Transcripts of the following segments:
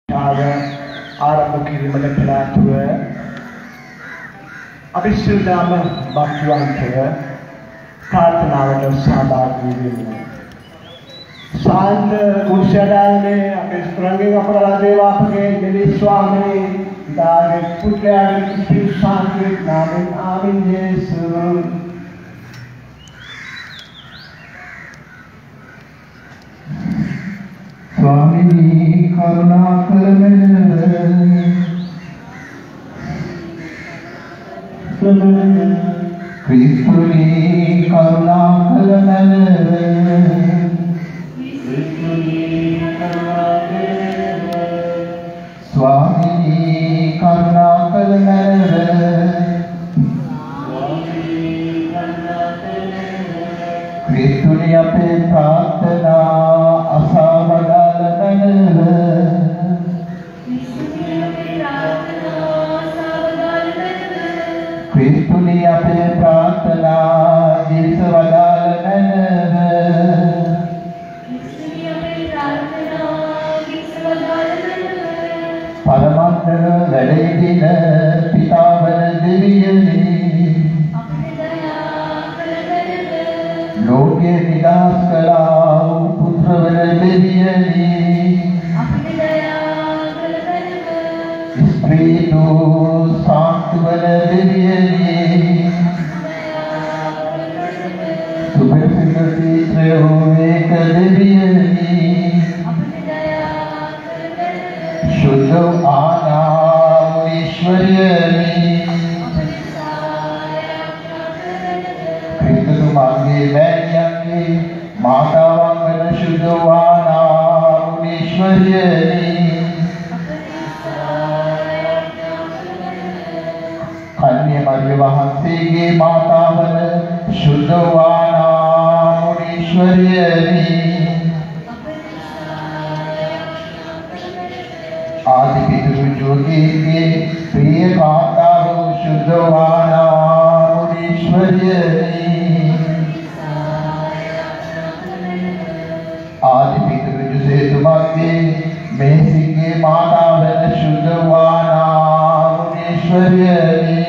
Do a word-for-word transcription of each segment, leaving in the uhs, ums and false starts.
ආරම්භ කිරීමට කලාතුව අපි සිල්දාම භක්තිවන්තව ප්‍රාර්ථනාවට සහභාගී වෙමු. සාන්ත කුර්ෂයන්ගේ අපේ ස්ත්‍රංගේ අපරාධ දේවාපගේ මෙලි ස්වාමී දාගේ පුත්‍රයාගේ පිරිසාගේ නාමයෙන් ආමෙන් යේසුස්. स्वामी करुणा क्रिस्तुनी करुणा स्वामी करुणा क्रिस्तुनी अपे प्रार्थना असावदा क्रिस्तुनी अपने प्रार्थना दिल वदालन परमात्म लड़ेदिन पितावन दिव्यनी लोके निदास कलाओ पुत्रवन दिव्यनी स्त्री तो सांत्वन दिव्यनी सुभसिद्धि त्रयो एक दिव्यनी शुद्ध आनाम ईश्वर्यनी कृष्ण मांगे वैन्यंगे माता वांगन शुद्ध आनाम ईश्वर्यनी अन्य मर्य वहंसेगे मातावन शुद्धवाना मुनीश्वर्यनी आदि पितृ जोगी के प्रिय माता शुद्धवाना मुनीश्वर्यनी आदि पितृ से तुम्हारे मेसिगे मातावन शुद्धवाना मुनीश्वर्यनी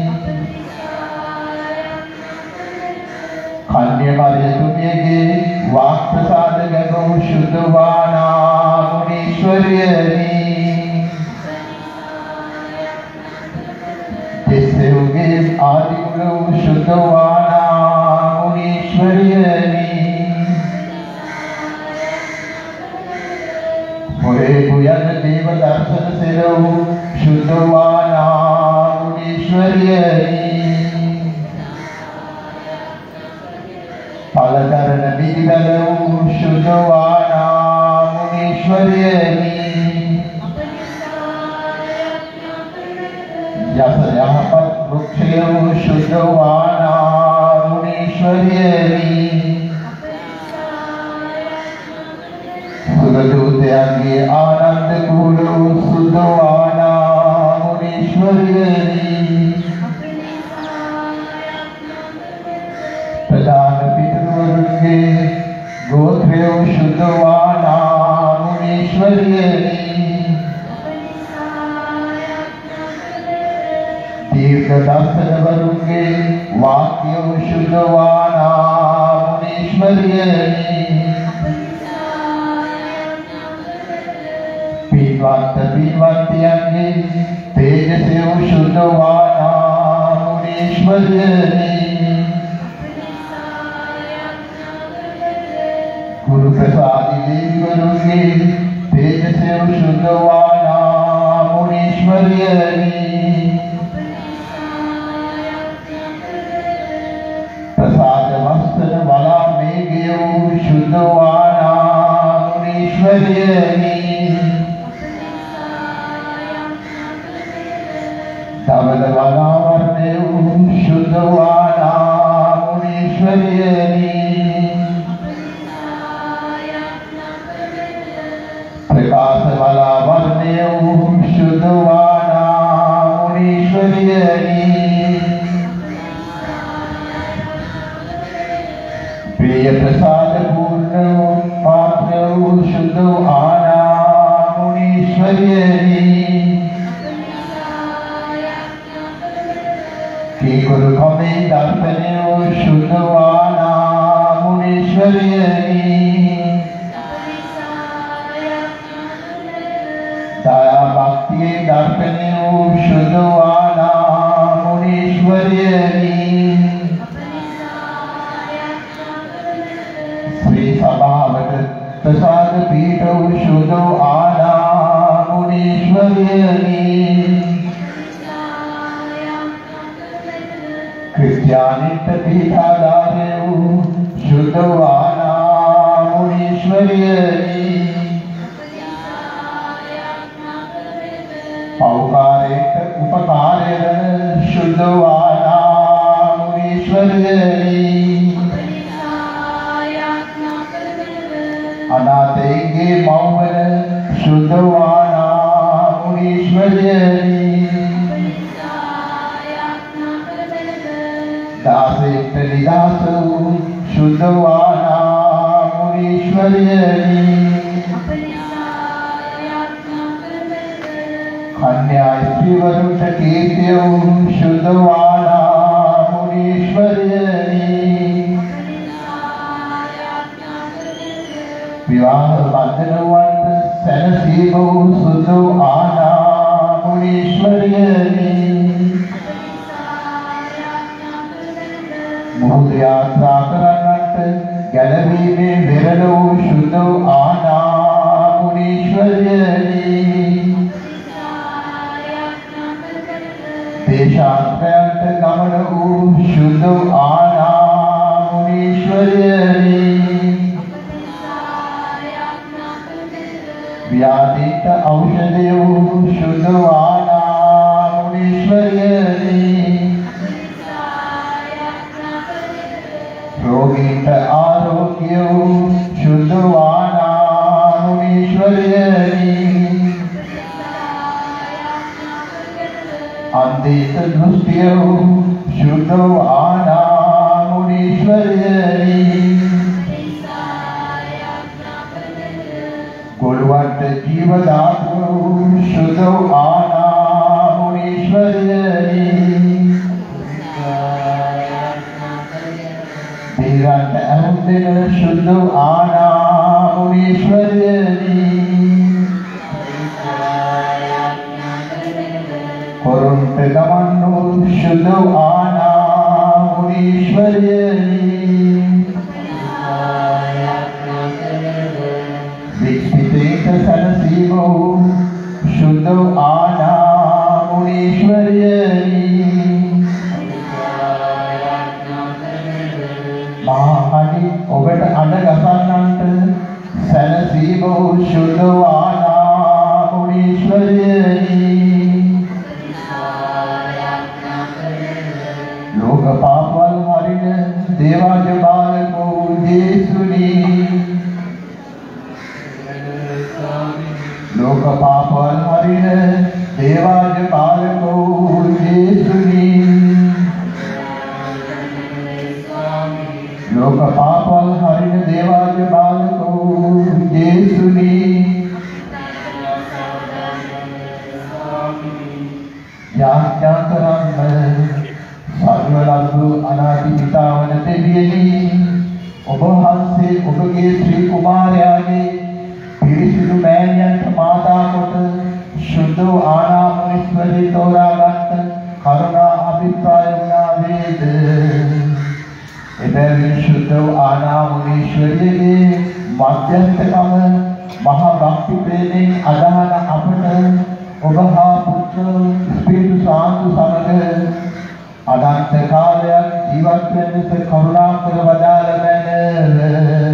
अन्य मार्य तुम्हें वाक प्रसाद गो शुद्धवाना मुनीश्वर्यनी जिससे होगे आदि गुरु शुद्धवाना मुनीश्वर्यनी मोरे भुयन देव दर्शन से रहो शुद्धवाना मुनीश्वर्यनी फलकरण विधिगलौ शुद्धवाना मुनीश्वर्यनी यस यहपत वृक्षयो शुद्धवाना मुनीश्वर्यनी सुरदूतयांगे आनंद कूलो शुद्धवाना मुनीश्वर्यनी प्रधान पितृवर्गे गोत्र्यो शुद्धवाना मुनीश्वर्यनी दीर्घ दर्शन वर्गे वाक्यो शुद्धवाना मुनीश्वर्यनी पीनवंत पीनवंत्यांगे तेजस्यो शुद्धवाना मुनीश्वर्यनी गुरु प्रसादी देवी गुरुगे तेजस्यो शुद्धवाना मुनीश्वर्यनी प्रसाद वस्त्र वाला मेघयो शुद्धवाना मुनीश्वर्यनी धवल वाला वर्णयो शुद्धवाना मुनीश्वर्यनी प्रकाश वाला वर्णयो शुद्धवाना मुनीश्वर्यनी प्रिय प्रसाद पूर्ण पात्र शुद्धवाना मुनीश्वर्यनी मुनीश्वर्यनी की गुरु कमें दर्शने शुद्धवाना मुनीश्वर्यनी दया भक्ति दर्शने शुद्धवाना मुनीश्वर्यनी श्री सभावत प्रसाद पीठो शुद्धो आना मुनीश्वर्यनी क्रिस्त्यानित पीठाधारेउ शुद्धो आना मुनीश्वर्यनी पौकारेत उपकारेण शुद्धो आना मुनीश्वर्यनी अनाथेंगे मौन शुद्धवाना मुनीश्वर्यनी दासेत निदासो शुद्धवाना मुनीश्वर्यनी कन्या स्त्रीवरुण कीर्त्यो शुद्धवाना मुनीश्वर्यनी विवाह बंधनवंत सनसीबो सुधो आना मुनीश्वर्यनी मुहूर्त यात्रा करनट गैलरी में विरलो शुद्धो आना मुनीश्वर्यनी देशांतरंत गमन शुद्धो आना मुनीश्वर्यनी व्याधित औषधयो शुद्धवाना मुनीश्वर्यनी रोगीत आरोग्यो शुद्धवाना मुनीश्वर्यनी अंधित दृष्टियो शुद्धवाना मुनीश्वर्यनी गुणवंत जीवदात्रो शुद्धो आना मुनीश्वर्यनी धीरंत अहंदिन शुद्धो आना मुनीश्वर्यनी कुरुंत गमनो शुद्धो आना मुनीश्वर्यनी सनसीबो शुद्धो आना मुनीश्वर्यनी महाअडि ओबट अडगसन्नंत सनसीबो शुद्धो आना मुनीश्वर्यनी लोक पापवल हरिण देवाज बालको येसुनी लोक पापवल हरिण देवाज बालको येसुनी लोक पापवल हरिण देवाज बालको येसुनी याज्ञाकरं सर्वलघु अनादि पितावन देवियनी ඔබ වහන්සේ ඔබගේ ශ්‍රී කුමාරයාගේ පිරිසිදු මෑණියන්ට මාතා කොට शुद्ध आनामुनीश्वरी तोरागत करुणा अभिप्राय वेद एवं शुद्ध आनामुनीश्वरी के मध्यस्थकम महाभक्ति प्रेमी अदान अपट उबहा पुत्र स्पीड शांत समग अनंत काल जीवन से करुणा कर बदाल मैंने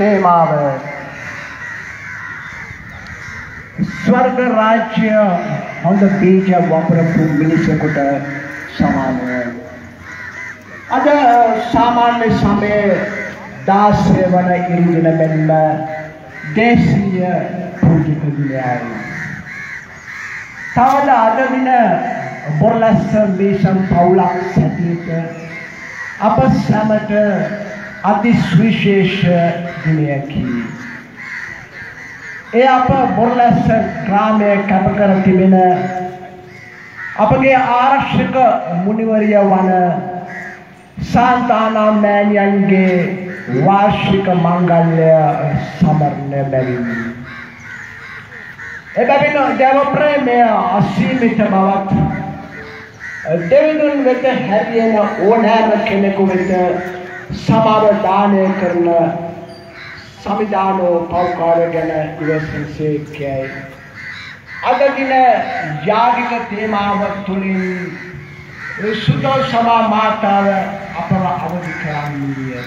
स्वर्ग राज्य හොඳ බීජ වපරපු මිනිසෙකුට සමානයි. අද සාමාන්‍ය සමයේ දාසය වන ඉරිදින මෙන්ම දේශීය පූජිත දිනයයි. තවද අද දින බොරලැස්ස වේශම් පවුලක් සැටියට අප සැමට අති සුවිශේෂ දිනයකි. ඒ අප බොරලැස්ස ග්‍රාමයේ කැප කර තිබෙන අපගේ ආරක්ෂක මුනිවරිය වන සාන්තානා මෑණියන්ගේ වාර්ෂික මංගල්‍ය සමරණ බැවින් එබැවින් දේව ප්‍රේමය අසීමිත බවත් දෙවිඳුන් වෙත හැරියෙන ඕනෑම කෙනෙකු වෙත සමාව දානය කරන සමිදානෝ පෞකාර ගැන ඉවසීසේකයි. අද දින යාගික තේමාව තුළින් සුදෝ සමා මාතාව අපව අවදි කරන්නේ.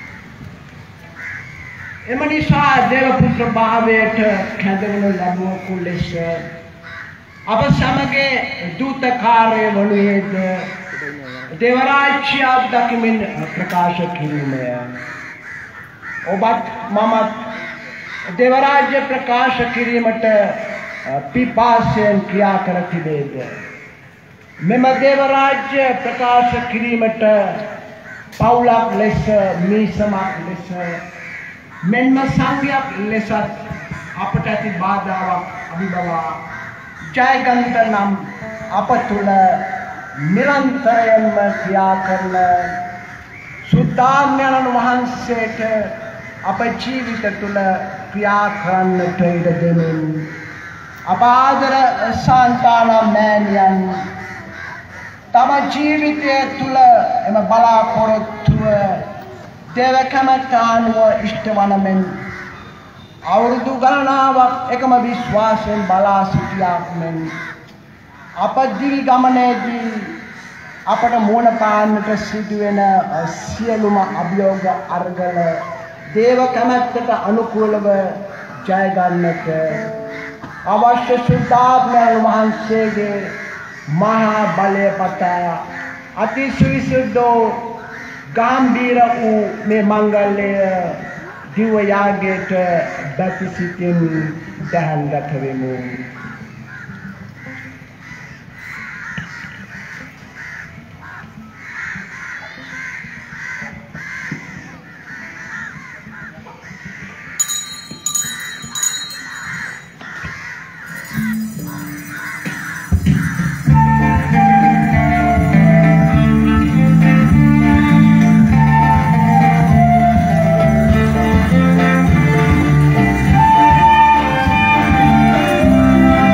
එම නිසා දේව පුත්‍ර භාවයට කැඳවනු ලැබුවකු ලෙස අප සමගේ දූත කාර්ය වනුයේද දේවරාජ්‍ය අත්දැකීමෙන් ප්‍රකාශ කිරීමය. ඔබත් මමත් දේවරාජ්‍ය ප්‍රකාශ කිරීමට පිපාසයෙන් ක්‍රියා කර තිබේද. මෙම දේවරාජ්‍ය ප්‍රකාශ කිරීමට පවුලක් ලෙස මිසමක් ලෙස මෙන්ම සංඝයක් ලෙසත් අපට ඇති බාධාවක් අභිබවා ජයගන්ත නම් අප තුළ නිරන්තරයෙන්ම ක්‍රියා කරන සුද්ධාඥානන් වහන්සේට අප ජීවිත තුළ ක්‍රියා කරන්නට ඉඩ දෙමින් අප ආදර සාන්තානා මෑණියන් තම ජීවිතය තුළ එම බලාපොරොත්තුව දේව කැමැත්ත අනුව ඉෂ්ට වන මෙන් අවුරුදු ගණනාවක් එකම විශ්වාසයෙන් බලා සිටියාක් මෙන් අප දිවි ගමනේදී අපට මුණ පාන්නට සිදුවෙන සියලුම අභියෝග අර්ගල දේව කැමැත්තට අනුකූලව ජය ගන්නට අවශ්‍ය සුද්ධාඥාන වහන්සේගේ මහා බලය පතා අති සුවිසුද්ධෝ ගාම්භීර වූ මේ මංගල්‍ය දිව යාගයට බැති සිටින් දහන්ගත වෙමු. Thank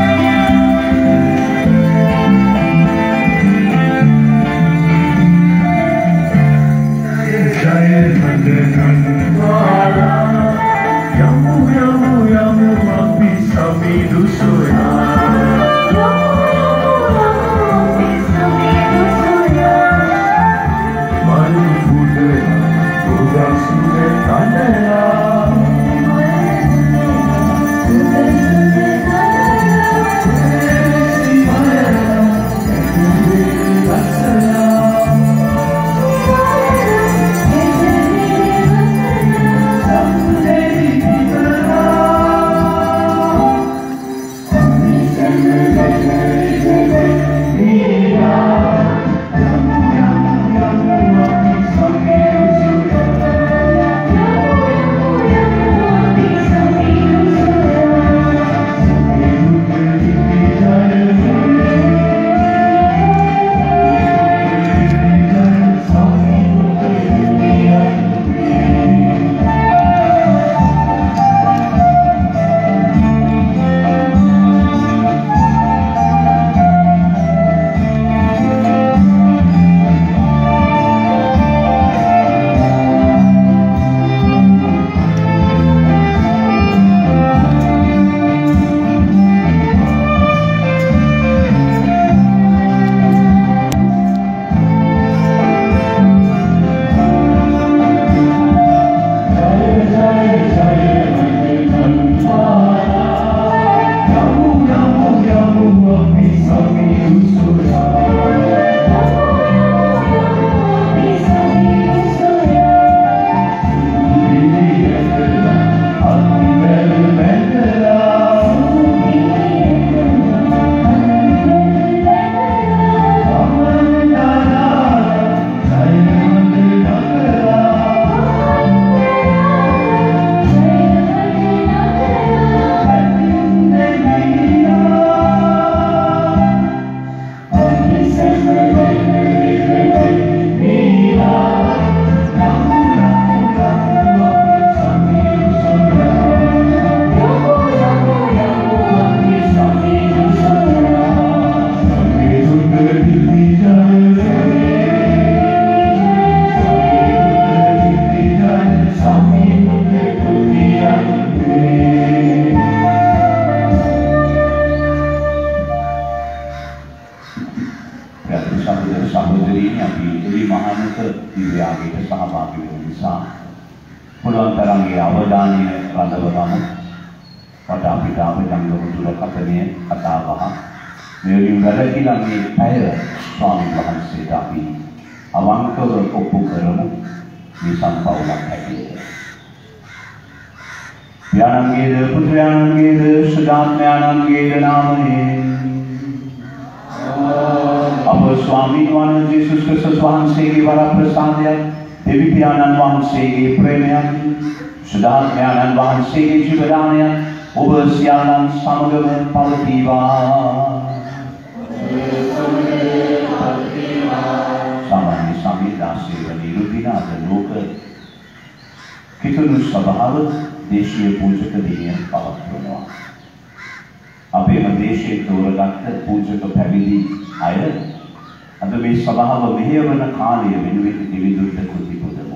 ප්‍රති සහෝදර සහෝදරීනි අපි එළි මහානක දිව්‍යාගයට සහභාගී වෙන නිසා පුළුවන් තරම් ඒ අවධානය රඳවගමු. වට අපිට අපේ දුරකථනයේ කතා බහ මේ වැඩකිලා මේ පැය ස්වාමීන් වහන්සේට අපි අවංකව ඔප්පු කරමු මේ සම්පවුලක් හැටියට. යානංගේද පුත්‍රයානංගේද සදාත්මයානංගේද නාමයෙන් අප ස්වාමීන් වහන්සේ යේසුස් ක්‍රිස්තුස් වහන්සේගේ වරප්‍රසාදයයි දෙවි පියාණන් වහන්සේගේ ප්‍රේමයයි සදාත්මයාණන් වහන්සේගේ ජීවදානයයි ඔබ සියල්ලන් සමගම පවතිවා. सामान्य स्वामी दासी निरूपिना लोक कितनु स्वभाव देशीय पूजक दिने पवत्वනවා. අපේම දේශයේ තෝරගත්ත පූජක පැවිදි අය අද මේ ස්වභාව මෙහෙයවන කාලය වෙනුවෙන් දිවිදුට කෘති පුදමු.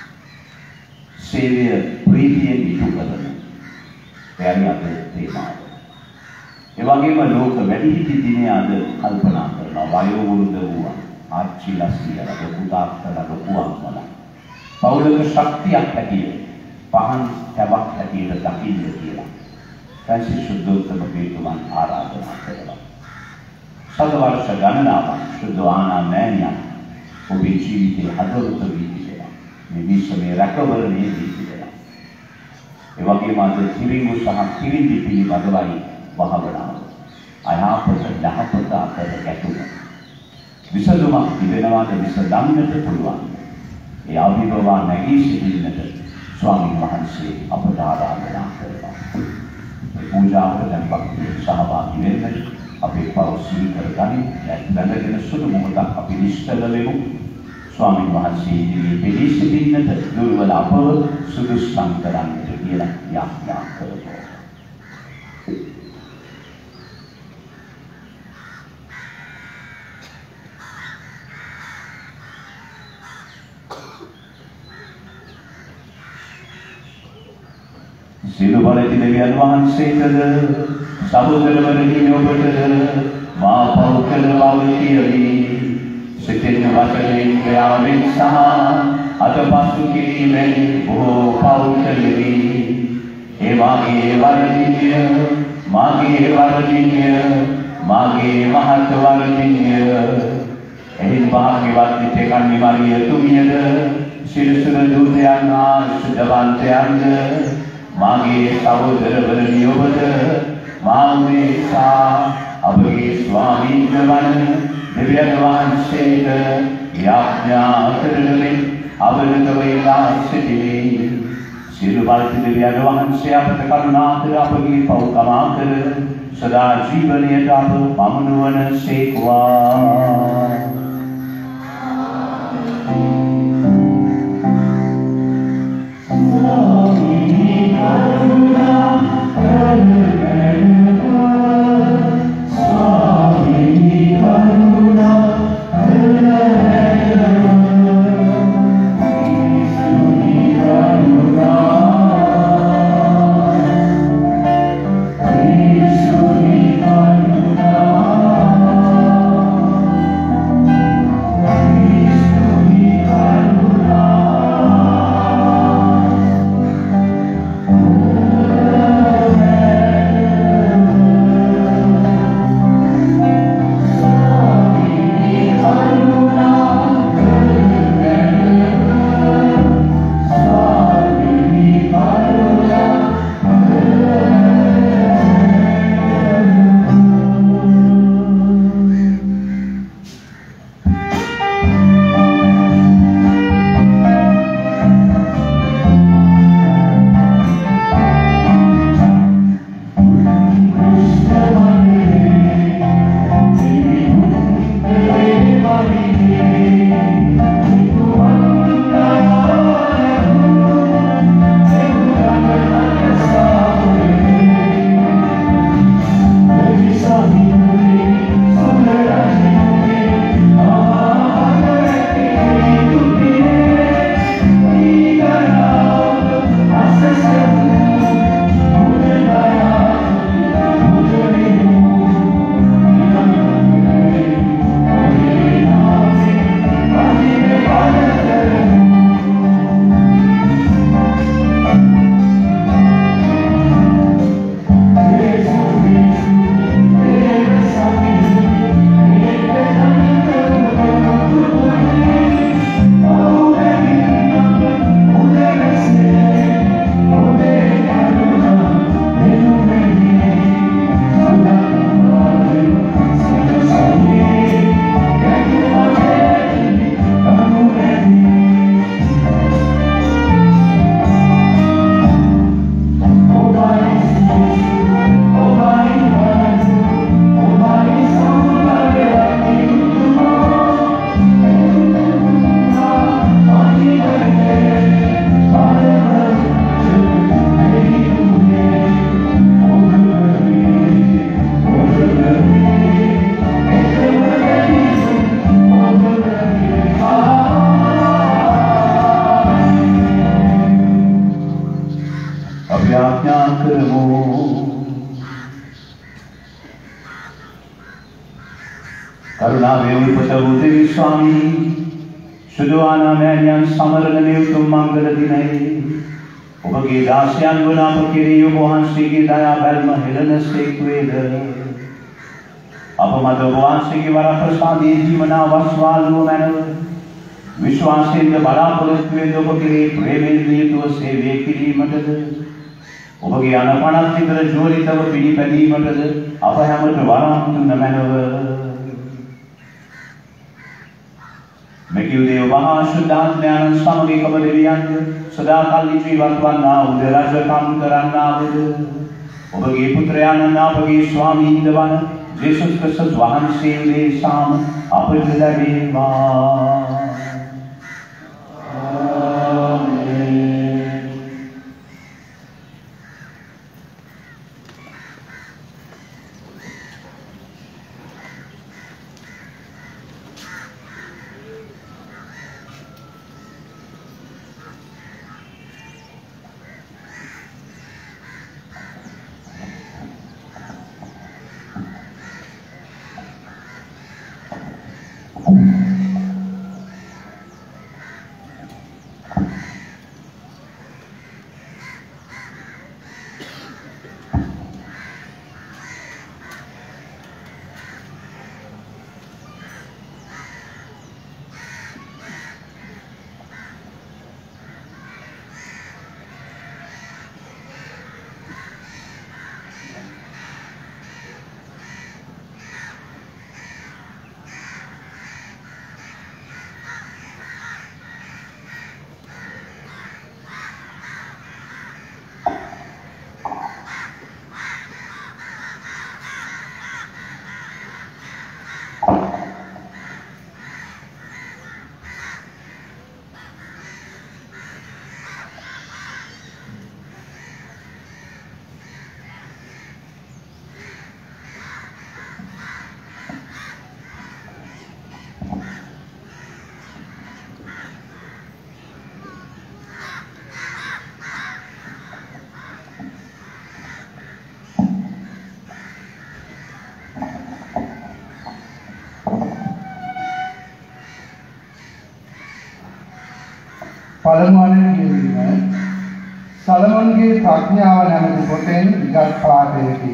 සේවය ප්‍රීතියෙන් ඉටු කරමු. එයයි අද තේමාව. ඒ වගේම ලෝක වැඩිහිටි දිනේ අද කල්පනා කරනවා වයෝ වෘද්ධ වූවා ආච්චිලා සීලා ලොකු තාත්තලා ලොකු අම්මලා පෞලක ශක්තියක් හැටියට පහන් තවක් හැටියට දකින්න කියලා ෆ්‍රැන්සිස් සුද්ධෝත්තම පිටුමන් ආරාධනා කළා. සත වර්ෂ ගණනාවක් සුද්ධානා මෑණියන් ඔබේ ජීවිතයේ හදවත වීදිලා මේ විශ්වයේ රැකවරණයේ වීදිලා. ඒ වගේම අද තිරිඟු සහ තිරිඳි පිළිබඳවයි වහවනාව. අයහපත දහපත අතර ගැටුම. විසඳුමක් තිබෙනවාද විසඳන්නට පුළුවන්. ඒ අභිභවා නැගී සිටින්නට ස්වාමීන් වහන්සේ අපට ආරාධනා කරනවා. පූජාවට දැන් භක්තිය සහභාගී වෙන්න අපේ පෞසිල් කරගනි. දැන්ගෙන සුදු මොහොතක් අපි නිශ්චල වෙමු. ස්වාමීන් වහන්සේ ඉදිරියේ පිළි සිටින්නට දුර්වල අපව සුදුසුකම් කරන්නට කියලා යාඥා කරනවා. සියලු බලති දෙවියන් වහන්සේටද සහෝදරවරුනි ඔබටද මා පව් කළ බව කියමි. සිතින් වචනෙන් ක්‍රියාවෙන් සහ අතපසු කිරීමෙන් බොහෝ පව් කළෙමි. ඒ මාගේ වරදින්ය මාගේ වරදින්ය මාගේ මහත් වරදින්ය. එහින් භාග්‍යවත් නිත්‍ය කන්‍ය මරිය තුමියද සිරසුර දූතයන් හා සුදවන්තයන්ද මාගේ සහෝදරවරුනි ඔබද මාමේසා අපගේ ස්වාමීන් වන දෙවියන් වහන්සේට යාඥා කරමින් අවනත වේලා සිටිමි. සියලු බලති දෙවියන් වහන්සේ අපට කරුණා කර අපගේ පව් කමා කර සදා ජීවනයට අප පමුණුවන සේක්වා. Thank you. කරුණා වේවිපත බුද්ධ ස්වාමී සුදුආනා මෑණියන් සමරන උතුම් මංගල දිනයේ ඔබගේ දාසයන් වන අප කෙරෙහි ඔබ වහන්සේගේ දයා බැල්ම හෙළනසේක් වේද. අප මත ඔබ වහන්සේගේ වරප්‍රසාදයේ ජීවනා වස්වාලුව මැනව විශ්වාසයෙන්ද බලාපොරොත්තු වෙන ඔබ කෙරෙහි ප්‍රේමයෙන් යුතුව සේවය කිරීමටද ඔබගේ අනපනත් විතර ජෝලිතව පිළිපැදීමටද අප හැමට වරම් දුන්න මැනව. මෙකියුදේ වහා සුද්ධාත්මයන් සමග එකම දෙවියන්ද සදාකල් ජීවත් වන්නා වූ රජකම් කරන්නා වූ ඔබගේ පුත්‍රයාණන් අපගේ ස්වාමීන් වන යේසුස් ක්‍රිස්තුස් වහන්සේ ලේසාම අපට ලැබේවා. පළමුවන කියවීම සලමන්ගේ ප්‍රඥාව නැමැති පොතෙන් ඉගත් පාඩයකි.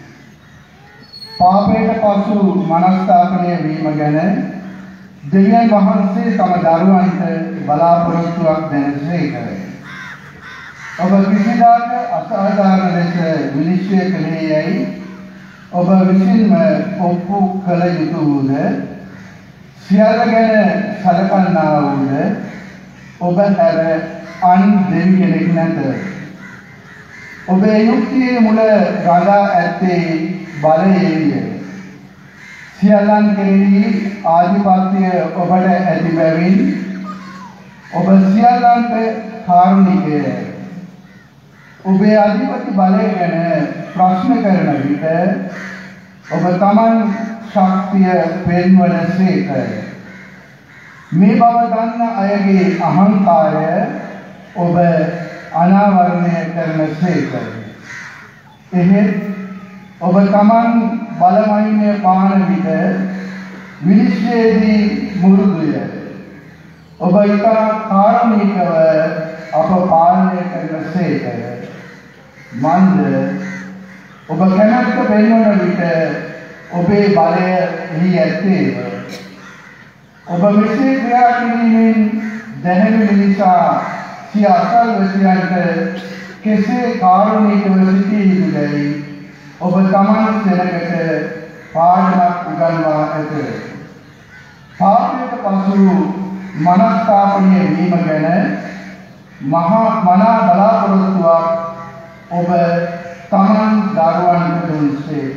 පාපයට පසු මනස්ථාපනය වීම ගැන දෙවියන් වහන්සේ තම දරුවන්ට බලාපොරොත්තුවක් දැනසේක. ඔබ කිසිදාක අසාධාරණ ලෙස විනිශ්චය කළේ යැයි ඔබ විසින්ම ඔප්පු කළ යුතු වූද සියල්ල ගැන සලකන්නා වූද ඔබ හැර අන් දෙවි කෙනෙක් නැත. ඔබේ යුක්තියේ මුල රඳා ඇත්තේ බලයේය. සියල්ලන් කෙරෙහි ආධිපත්‍ය ඔබට ඇති බැවින් ඔබ සියල්ලන්ට කාරුණිකය. ඔබේ අධිපති බලය ගැන ප්‍රශ්න කරන විට ඔබ තමන් ශක්තිය පෙන්වන සේක. මේ බව දන්න අයගේ අහංකාරය ඔබ අනාවරණය කරන සේක. එහෙත් ඔබ තමන් බලමහිමය පාන විට විනිශ්චයේදී මුරුදුය. ඔබ ඉතා කාරුණිකව අප පාලනය කරන සේක. මන්ද ඔබ කැමැත්ත පෙන්වන විට ඔබේ බලය එහි ඇත්තේව. ඔබ මෙසේ ක්‍රියා කිරීමෙන් දැනෙන නිසා සිය අසල්වැසියන්ට කෙසේ කාරුණිකව සිටිය යුතුදැයි ඔබ තමන් සෙනගට පාඩමක් උගන්වා ඇත. පාපයට පසු මනස්ථාපනය වීම ගැන මහා මනා බලාපොරොත්තුවක් ඔබ තමන් දරුවන්ට දුන්සේක.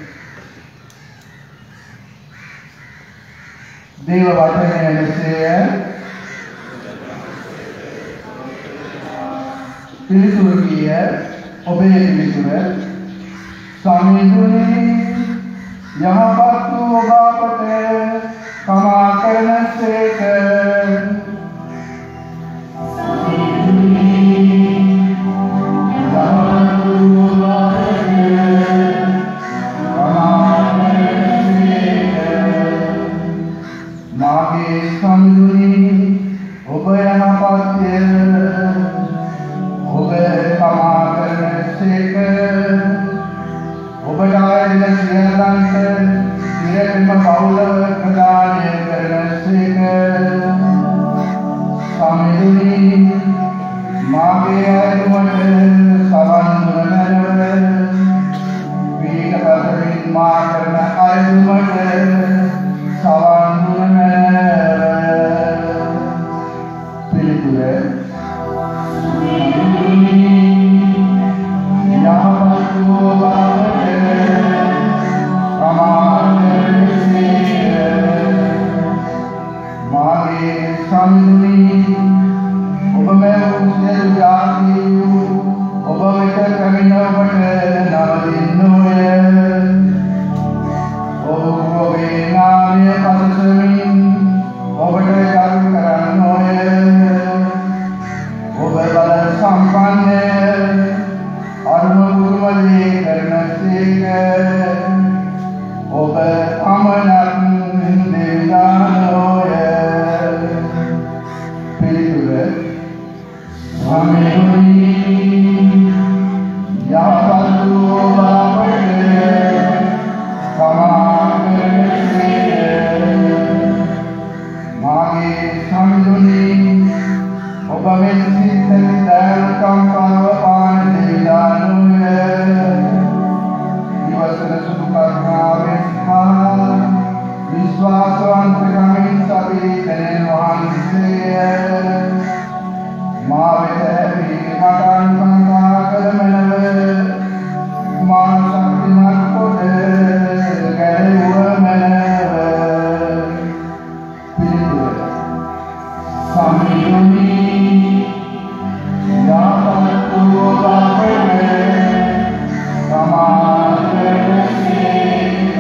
දේව වචනය ලෙසය. පිළිතුරු කිය ඔබේ පිළිතුර සමිඳුනි යහපත් වූ ඔබ අපට කමා කරන සේක. යනපත්ය ඔබ තමා කරන සේක ඔබට ආයතන සියල්ලන්ට ඉරෙම බහුලව ප්‍රදානය කරන සේක සමිඳුනි මාගේ අයුමට සවන් දුන මැනව වීන පතරින් මා කරන අයුමට සවන් දුන මැනව පිළිතුර යහපත්වෝ බවට මාගේ සමිඳුනි ඔබ මැවූ සියලු ජාතීහු ඔබ වෙත පැමිණ ඔබට නවදින්නෝය. ඔබ ඔබේ නාමය පසසමින් ඔබට ගරු කරන්නෝය. ඔබ බල සම්පන්නය අරුම පුරුමලේ කරන සේක. ඔබ අමනක් දෙවිදානෝය. පිළිතුර සමිඳුනි යහපත්වෝ බවට තමා කරන සේක. මාගේ සමිඳුනි ඔබ මෙන් සිත දෑල් කම්පාව පාන දෙවිදානෝය. ඉවසන සුදු කරුණාවෙන් හා විශ්වාසවන්තකමින් සබී තැනෙන් වහන්සේය. මා වෙත ඇවී මට අනුකම්පා කළ මැනව මා ශක්තිමත් කොට ගැලවුව මැනව. පිළිතුර සමිඳුනි යහපත්වෝ බවට තමා කරන සේක.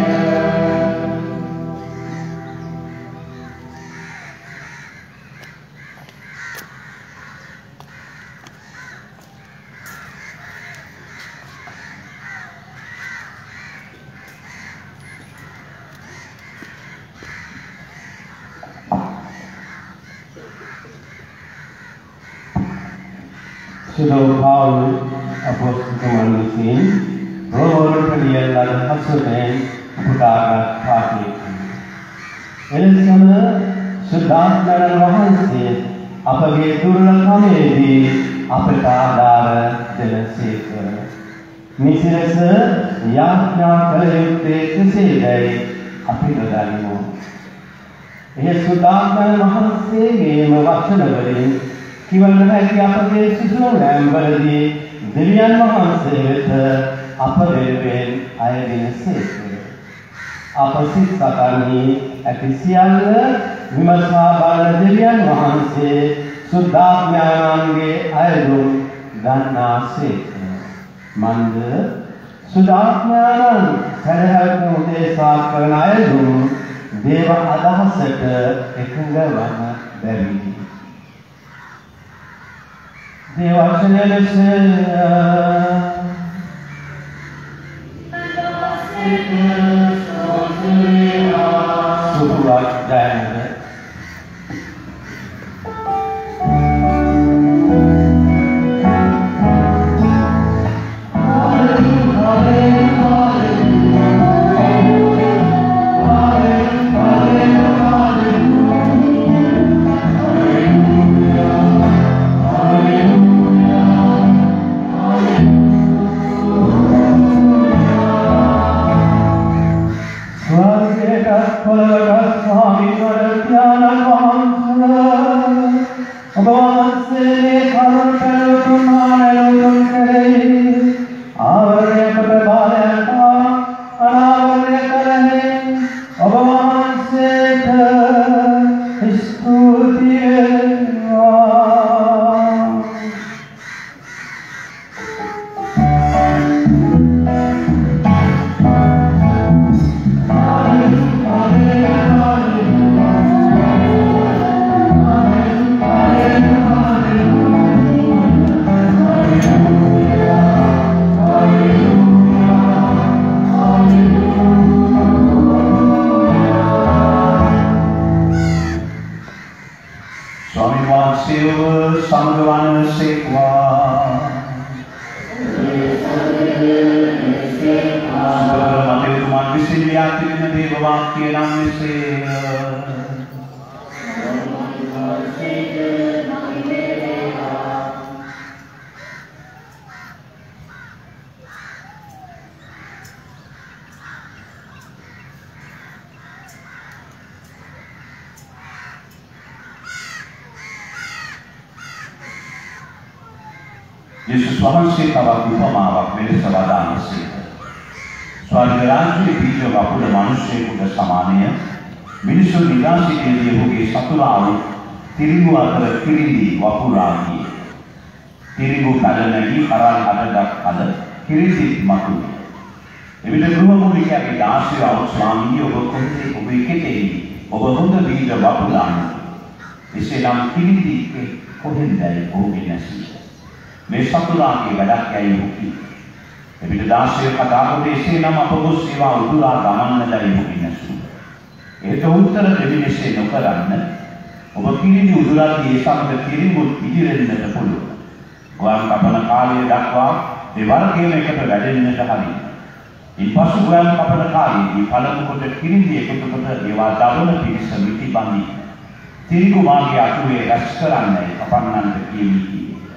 Sudah Paul apostol kemanusiaan Roma dia lalu hasudan pudaga pati. Elisama sudah dalam wahasi apabila turun kami di apata dar denasik. Misalnya yaknya kerjute kesedai apabila darimu. Ia sudah dalam wahasi mewakili beri. කිවන්න හැකි අපගේ සිසුන් වලදී දෙවියන් වහන්සේ වෙත අප වෙනුවෙන් අයදින සේක. අප සිත් සතරන්හි ඇති සියල්ල විමසා බලන දෙවියන් වහන්සේ සුද්ධාඥානන්ගේ අයදුම් ගන්නා සේක. මන්ද සුද්ධාඥානන් සැලහැව්කු උදෙසා කරන අයදුම් දේව අදහසට එකඟ වන බැවිනි. Dewasanya lese surat dan වහන්සේව සමග වන්නසේක්වා. මතෙතුමන් විසින් ලියා තිබෙන දේව වාක්‍ය නම් මෙසේය. Yesus වහන්සේ තවත් උපමාවක් මෙලෙස වදාළසේක. ස්වර්ග රාජ්‍යයේ බීජ වපුර මිනිසෙකුට සමානය. මිනිසු නිදාසිතේදී ඔහුගේ සතුරාව තිරිඟු අතර කිරිඳි වපුරා ගියේ. තිරිඟු කඩනැගී කරල් හදගත් කල කිරිඳි මතුවේ. එවිට ගෘහමූලිකයාගේ දාසිය ආව ස්වාමීනි ඔබ කොහේ ඔබ එකතේ ඔබ හොඳ බීජ වපුරාන්නේ. එසේනම් කිරිඳි කොහෙන්දයි ඔහුගේ නැසී. මේ සතුරාගේ වැඩක් යයි මුකි. එවිට දාසිය කතා කොට එසේනම් අප ගොස් ඒවා උදුරා ගමන්නදයි මුකි නැසු. ඒට උත්තර දෙවිලෙසේ නොකරන්න ඔබ කිරිඳි උදුරාදී ඒ සමග කිරිඟුත් ඉදිරෙන්නට පුළුවන්. ගුවන් කපන කාලය දක්වා දෙවර්ගයේම එකට වැඩෙන්නට හරියි. ඉන්පසු ගුවන් කපන කාලයේදී පළමු කොට කිරිඳි එකතු කොට ඒවා දවන පිරිස මිටි බඳි. තිරිඟු මාගේ අතුවේ රැස් කරන්නයි කපන්නන්ට කියමි.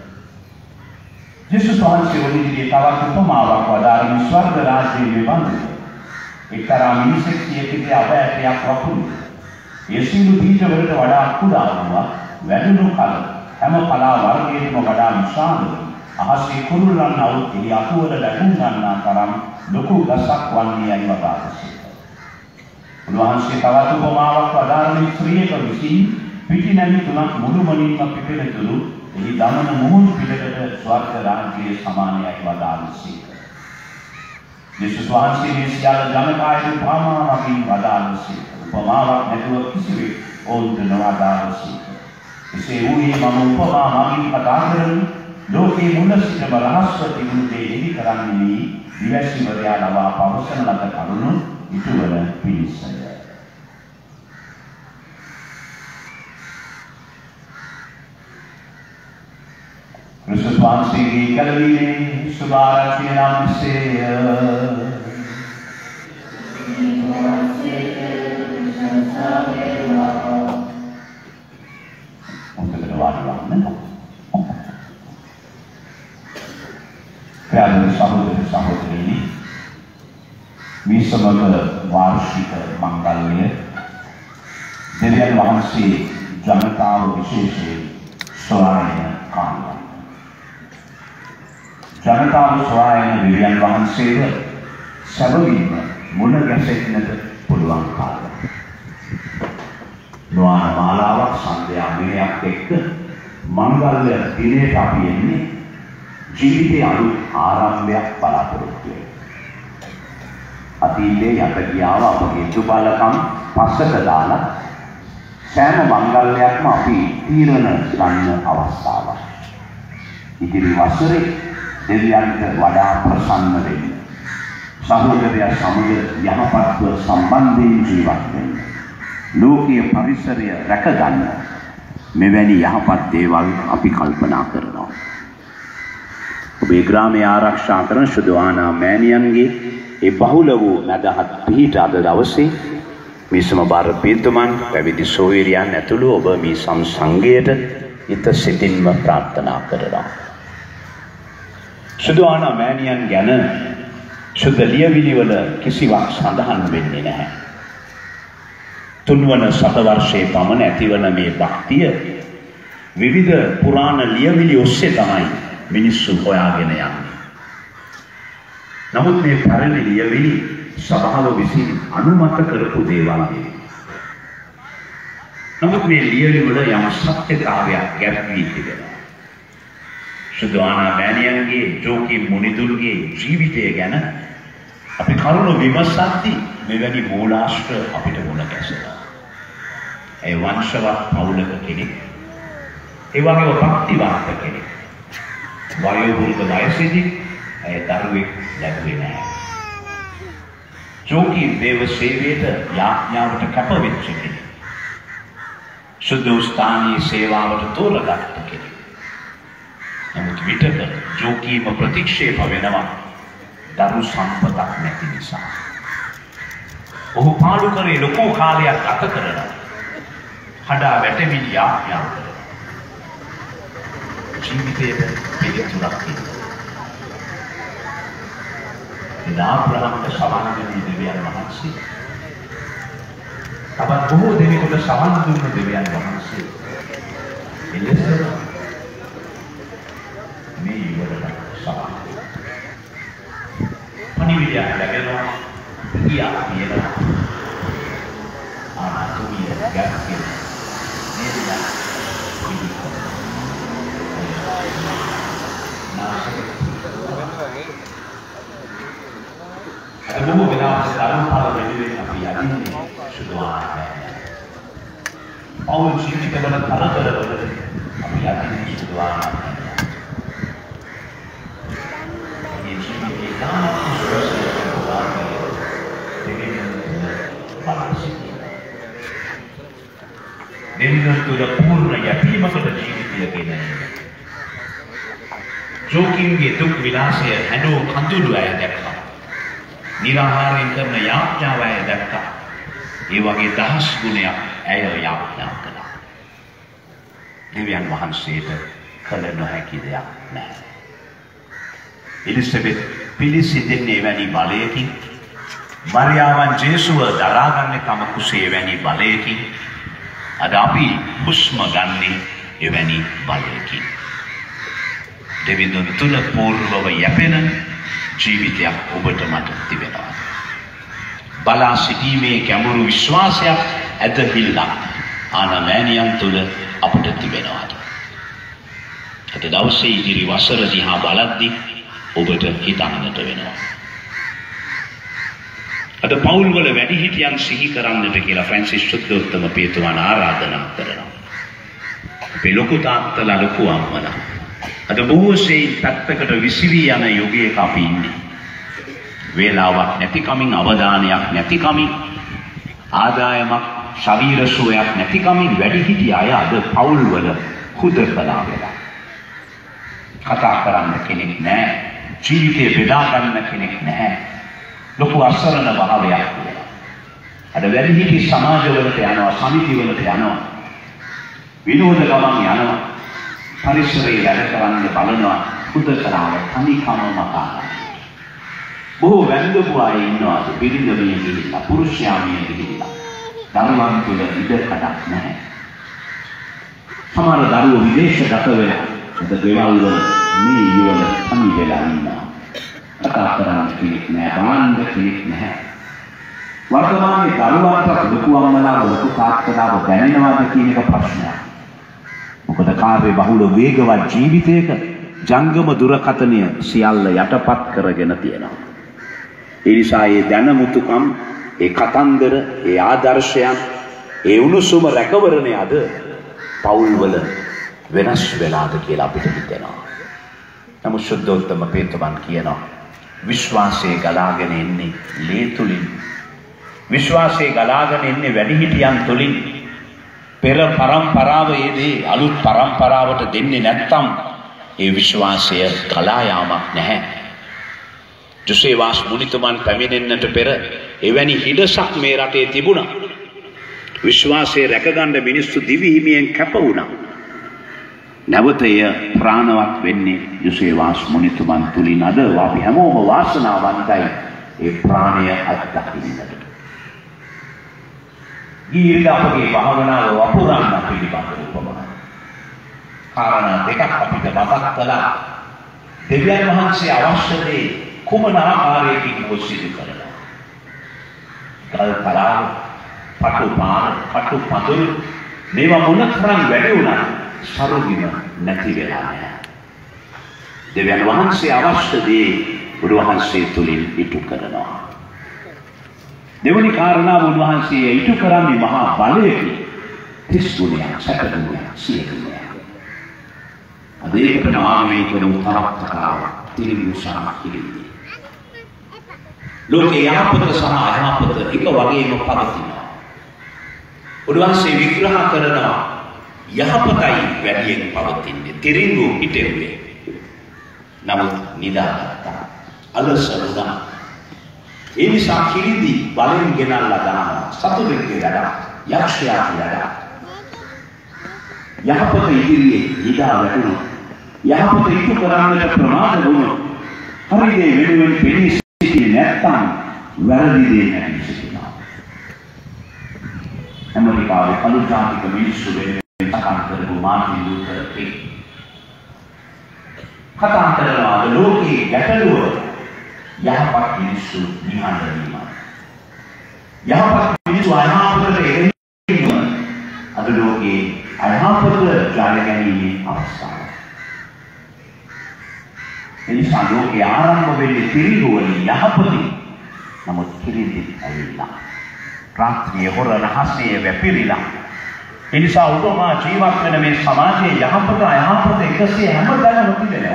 Yesus වහන්සේ ඔලිවියේ තවත් උපමාවක් වදාළේ ස්වර්ග රාජ්‍යයේ වන්දනය. එක්තරා මිනිසෙක් සියකිතේ අපෑටයක් වපුරු. ඒ සියලු බීජ වලට වඩා කුඩා වුණා වැඩුණු කල හැම පලා වර්ගයකම වඩා විශාල අහසේ කුරුල්ලන් අවුත් එහි අතුවල ලැබුම් ගන්නා තරම් ලොකු ගසක් වන්නේ යයි වදාළේ. උන්වහන්සේ තවත් උපමාවක් වදාළේ ස්ත්‍රියක විසින් පිටිනැමි තුනක් මුළුමනින්ම පිපෙනතුරු එහි දමන මුහුණු පිටකට ස්වර්ග රාජ්‍යයේ සමානයයි වදාළසේක. යේසුස් වහන්සේ මේ සියල්ල ජනකායට උපමාවකින් වදාළසේක. උපමාවක් නැතුව කිසිවෙක් ඔවුන්ට නොවදාළසේක. එසේ වූයේ මම උපමා මගින් කතා කරමි. ලෝකේ මුල සිටම රහස්ව තිබුණු දේ එලි කරන්නේ දිවැසිවරයා ලවා පවසන ලද කරුණු ඉටුවන පිණිසය. Kristus වහන්සේගේ කලවීමේ සුභාරම්භය නම් මෙසේය. මොකද වාඩිවන්න? ප්‍රාර්ථනා සහෝදර සහෝදරියනි මේ සමග වාර්ෂික මංගල්‍ය දෙවියන් වහන්සේ ජනතාව විශේෂයෙන් සොයාගෙන කාණ්ඩ ජනතාව සොයාගෙන දෙවියන් වහන්සේව සැබවින්ම මුණ ගැසෙන්නට පුළුවන් කාලය. නොආන මාලාවක් සන්ධ්‍යා විනයක් එක්ක මංගල්‍ය දිනයට අපි එන්නේ ජීවිතයේ අලුත් ආරම්භයක් බලාපොරොත්තු වෙන. අතීතයේ යට ගියාව අපගේ දුබලකම් පස්සට දාලා සෑම මංගල්‍යයක්ම අපි තීරණ ගන්න අවස්ථාවක්. ඉදිරි වසරේ දෙවියන්ට වඩා ප්‍රසන්න වෙන්න. සහෝදරයා සමග යහපත්ව සම්බන්ධයෙන් ජීවත් වෙන්න. ලෝකීය පරිසරය රැක ගන්න. මෙවැනි යහපත් දේවල් අපි කල්පනා කරනවා. ඔබේ ග්‍රාමය ආරක්ෂා කරන සුදුආනා මෑණියන්ගේ ඒ බහුල වූ නැදහත් පිහිට අද දවසේ මේ සමබර පින්තුමන් පැවිදි සෝවිරියන් ඇතුළු ඔබ මේ සංසංගයට හිත සිතින්ම ප්‍රාර්ථනා කරනවා. සුදුආනා මෑණියන් ගැන සුද්ධ ලියවිලිවල කිසිවක් සඳහන් වෙන්නේ නැහැ. තුන්වන සතවර්ෂයේ පමණ ඇතිවන මේ භක්තිය විවිධ පුරාණ ලියවිලි ඔස්සේ තමයි මිනිස්සු හොයාගෙන යන්නේ. නමුත් මේ පැරණි ලියවිලි සභාව විසින් අනුමත කරපු දේවල් නෙවෙයි. නමුත් මේ ලියවිලි වල යම් සත්‍යතාවයක් ගැබ් වී තිබෙනවා. සුදුආනා මෑණියන්ගේ ජෝකීම් මුනිදුල්ගේ ජීවිතය ගැන අපි කරුණු විමසද්දී මෙවැනි මූලාශ්‍ර අපිට මුණ ගැසෙනවා. ඒ වංශවත් පවුලක කෙනෙක්. ඒ වගේම භක්තිවන්ත කෙනෙක්. වයෝවෘද්ධ වයසේදී ඒ දරුවෙක් ලැබුවේ නැහැ. ජෝකීම් දේව සේවයට යාඥාවට කැපවෙච්ච කෙනෙක්. සුදු ස්ථානීය සේවාවට තෝරගත්ත කෙනෙක්. නමුත් විටක ජෝකීම ප්‍රතික්ෂේප වෙනවා දරු සම්පතක් නැති නිසා. ඔහු පාලු කරේ ලොකු කාලයක් ගත කරනවා. හඩා වැටෙමින් යාඥා කරනවා. ජීවිතයේ පිළිතුරක් තියෙනවා. එදා ප්‍රහම්ක සවන් දුන්නේ දෙවියන් වහන්සේ. තවත් බොහෝ දෙනෙකුට සවන් දුන්න දෙවියන් වහන්සේ. එලෙස මේ ඉවරට සවන්. පණිවිඩය ලැබෙනවා. කියා කියනවා. ආනාතුමිය ගැස්කේ. නේද? Ada bumbu kenapa sekarang kalau berdiri tapi ya ini sudah ada. Paul sini kita benar kalau ada berdiri tapi ya ini sudah ada. Ini sini kita sudah sudah ada. Jadi balas. Dengan sudah purna ya lima sudah jadi dia kena. Joking gitu wilasya hanu kandulu ayat dekka. නිරාහාරයෙන් කරන යාඥාව ඇය දැක්කා. ඒ වගේ දහස් ගුණයක් ඇය යාඥා කළා. දෙවියන් වහන්සේට කළ නොහැකි දෙයක් නැහැ. එලිසබෙත් පිළිසිඳෙන්නේ වැනි බලයකින්, මරියාවන් ජේසුව දරාගන්නේ තම කුසේ වැනි බලයකින්, අද අපි හුස්ම ගන්නේ එවැනි බලයකින්. දෙවිඳුන් තුල පූර්වව යැපෙන ජීවිතයක් ඔබට මට තිබෙනවා. බලා සිටීමේ ගැඹුරු විශ්වාසයක් ඇදහිල්ලක් ආනමෑනියන් තුළ අපට තිබෙනවා. අද දවසේ ඉදිරි වසර දිහා බලද්දී ඔබට හිතන්නට වෙනවා. අද පවුල් වල වැඩිහිටියන් සිහි කරන්නට කියලා ෆ්‍රැන්සිස් සුද්ධෝත්තම පේතුමාන ආරාධනා කරනවා. අපේ ලොකු තාත්තලා ලොකු අම්මලා අද බොහෝ සෙයින් පැත්තකට විසිරී යන යුගයක අපි ඉන්නේ. වේලාවක් නැතිකමින්, අවධානයක් නැතිකමින්, ආදායමක්, ශරීර සුවයක් නැතිකමින් වැඩිහිටි අය අද පවුල්වල හුදකලා වෙලා. කතා කරන්න කෙනෙක් නැහැ. ජීවිතේ බෙදා ගන්න කෙනෙක් නැහැ. ලොකු අසරණ භාවයක් වෙලා. අද වැඩිහිටි සමාජවලට යනවා, සමිතිවලට යනවා. විනෝද ගමන් යනවා. පරිසරයේ වැඩ කරන්න බලනවා හුදකලාව තනිකම මකාලා. බොහෝ වැන්දපු අය ඉන්නවා බිරිඳමිය ගිහිල්ලා, පුරුෂයාමිය ගිහිල්ලා. දරුවන් තුළ ඉඩකඩක් නැහැ. සමහර දරුවෝ විදේශගත වෙලා අද ගෙවල් වල මේ යුවල තනි වෙලා ඉන්නවා. කතා කරන්න කෙනෙක් නැහැ, බලන්න කෙනෙක් නැහැ. වර්තමානයේ දරුවන්ට ලොකු අම්මලා ලොකු තාත්තලාව දැනෙනවද කියන එක ප්‍රශ්නයක්. මොකද කාර්ය බහුල වේගවත් ජීවිතයක ජංගම දුරකථනය සියල්ල යටපත් කරගෙන තියෙනවා. ඒ නිසා මේ දැනුමුතුකම්, ඒ කතන්දර, ඒ ආදර්ශයන්, ඒ උණුසුම රැකවරණය අද පවුල්වල වෙනස් වෙලාද කියලා අපිට හිතෙනවා. නමුත් සුද්ධෝත්තම පේතුමන් කියනවා විශ්වාසයේ ගලාගෙන එන්නේ ලේ තුලින්. විශ්වාසයේ ගලාගෙන එන්නේ වැඩිහිටියන් තුලින්. පෙර පරම්පරාවේදී අලුත් පරම්පරාවට දෙන්නේ නැත්නම් ඒ විශ්වාසය ගලා යාමක් නැහැ. ජොසේවාස් මුනිතුමන් පැමිණෙන්නට පෙර එවැනි හිඩසක් මේ රටේ තිබුණා. විශ්වාසය රැකගන්න මිනිස්සු දිවි හිමියෙන් කැප වුණා. නැවතය ප්‍රාණවත් වෙන්නේ ජොසේවාස් මුනිතුමන් තුලින්. අද අපි හැමෝම වාසනාවන්තයි ඒ ප්‍රාණය අත්දකින්නට. ඊරිද අපගේ භාවනාව වපුරන්න පිළිබඳව උපමනා කාරණා දෙකක් අපිට මතක් කළා. දෙවියන් වහන්සේ අවශ්‍ය දේ කුමන ආකාරයකින් සිදු කරනවා. කල් පලාව, පටු පාන, පටු පතුරු මේවා මොනතරම් වැඩි වුණා සරුගින නැති වෙලා නැහැ. දෙවියන් වහන්සේ අවශ්‍ය දේ උන්වහන්සේ තුලින් ඉටු කරනවා. දෙවනි කාරණාව උන්වහන්සේ ඉටු කරන්නේ මහා බලයකින්. තිස් ගුණයක්, සැප ගුණයක්, සිය ගුණයක්. අද ඒක නාමයේ කියන උත්තරක්තාව තිරිවිසාම කිලිදී. ලෝකේ යහපත සහ අයහපත එක වගේම පවතිනවා. උන්වහන්සේ විග්‍රහ කරනවා යහපතයි වැඩියෙන් පවතින්නේ. තිරිඟු පිටෙව්වේ. නමුත් නිදාගත්තා. අලස වුණා. ඒ නිසා කිරිදි බලෙන් ගෙනල්ලා දානවා. සතුටුගේ වැඩ, යක්ෂයාගේ වැඩ. යහපත ඉදිරියේ නිදා වැටුණා. යහපත ඉටු කරන්නට ප්‍රමාද වුණා. හරි දේ වෙනුවෙන් පෙනී සිටියේ නැත්නම් වැරදි දේ නැති සිටිනවා. ඇමරිකාවේ කළු ජාතික මිනිස්සු වෙනුවෙන් කතා කරපු මාර්ටින් ලූතර් කිං කතා කරනවා ලෝකයේ ගැටලුව යහපත් මිනිස්සු නිහඬ වීම. යහපත් මිනිස්සු අයහපතට එරෙහිව අද ලෝකයේ අයහපත ජය ගැනීමේ අවස්ථාව. එනිසා ලෝකයේ ආරම්භ වෙන්නේ තිරිඟු වලින් යහපතින්. නමුත් කිරිදි ඇවිල්ලා රාත්‍රියේ හොර රහස්‍යයේ වැපිරිලා. එනිසා උතුමා ජීවත් වෙන මේ සමාජයේ යහපත අයහපත එකසේ හැමදාම නොතිබෙනවා.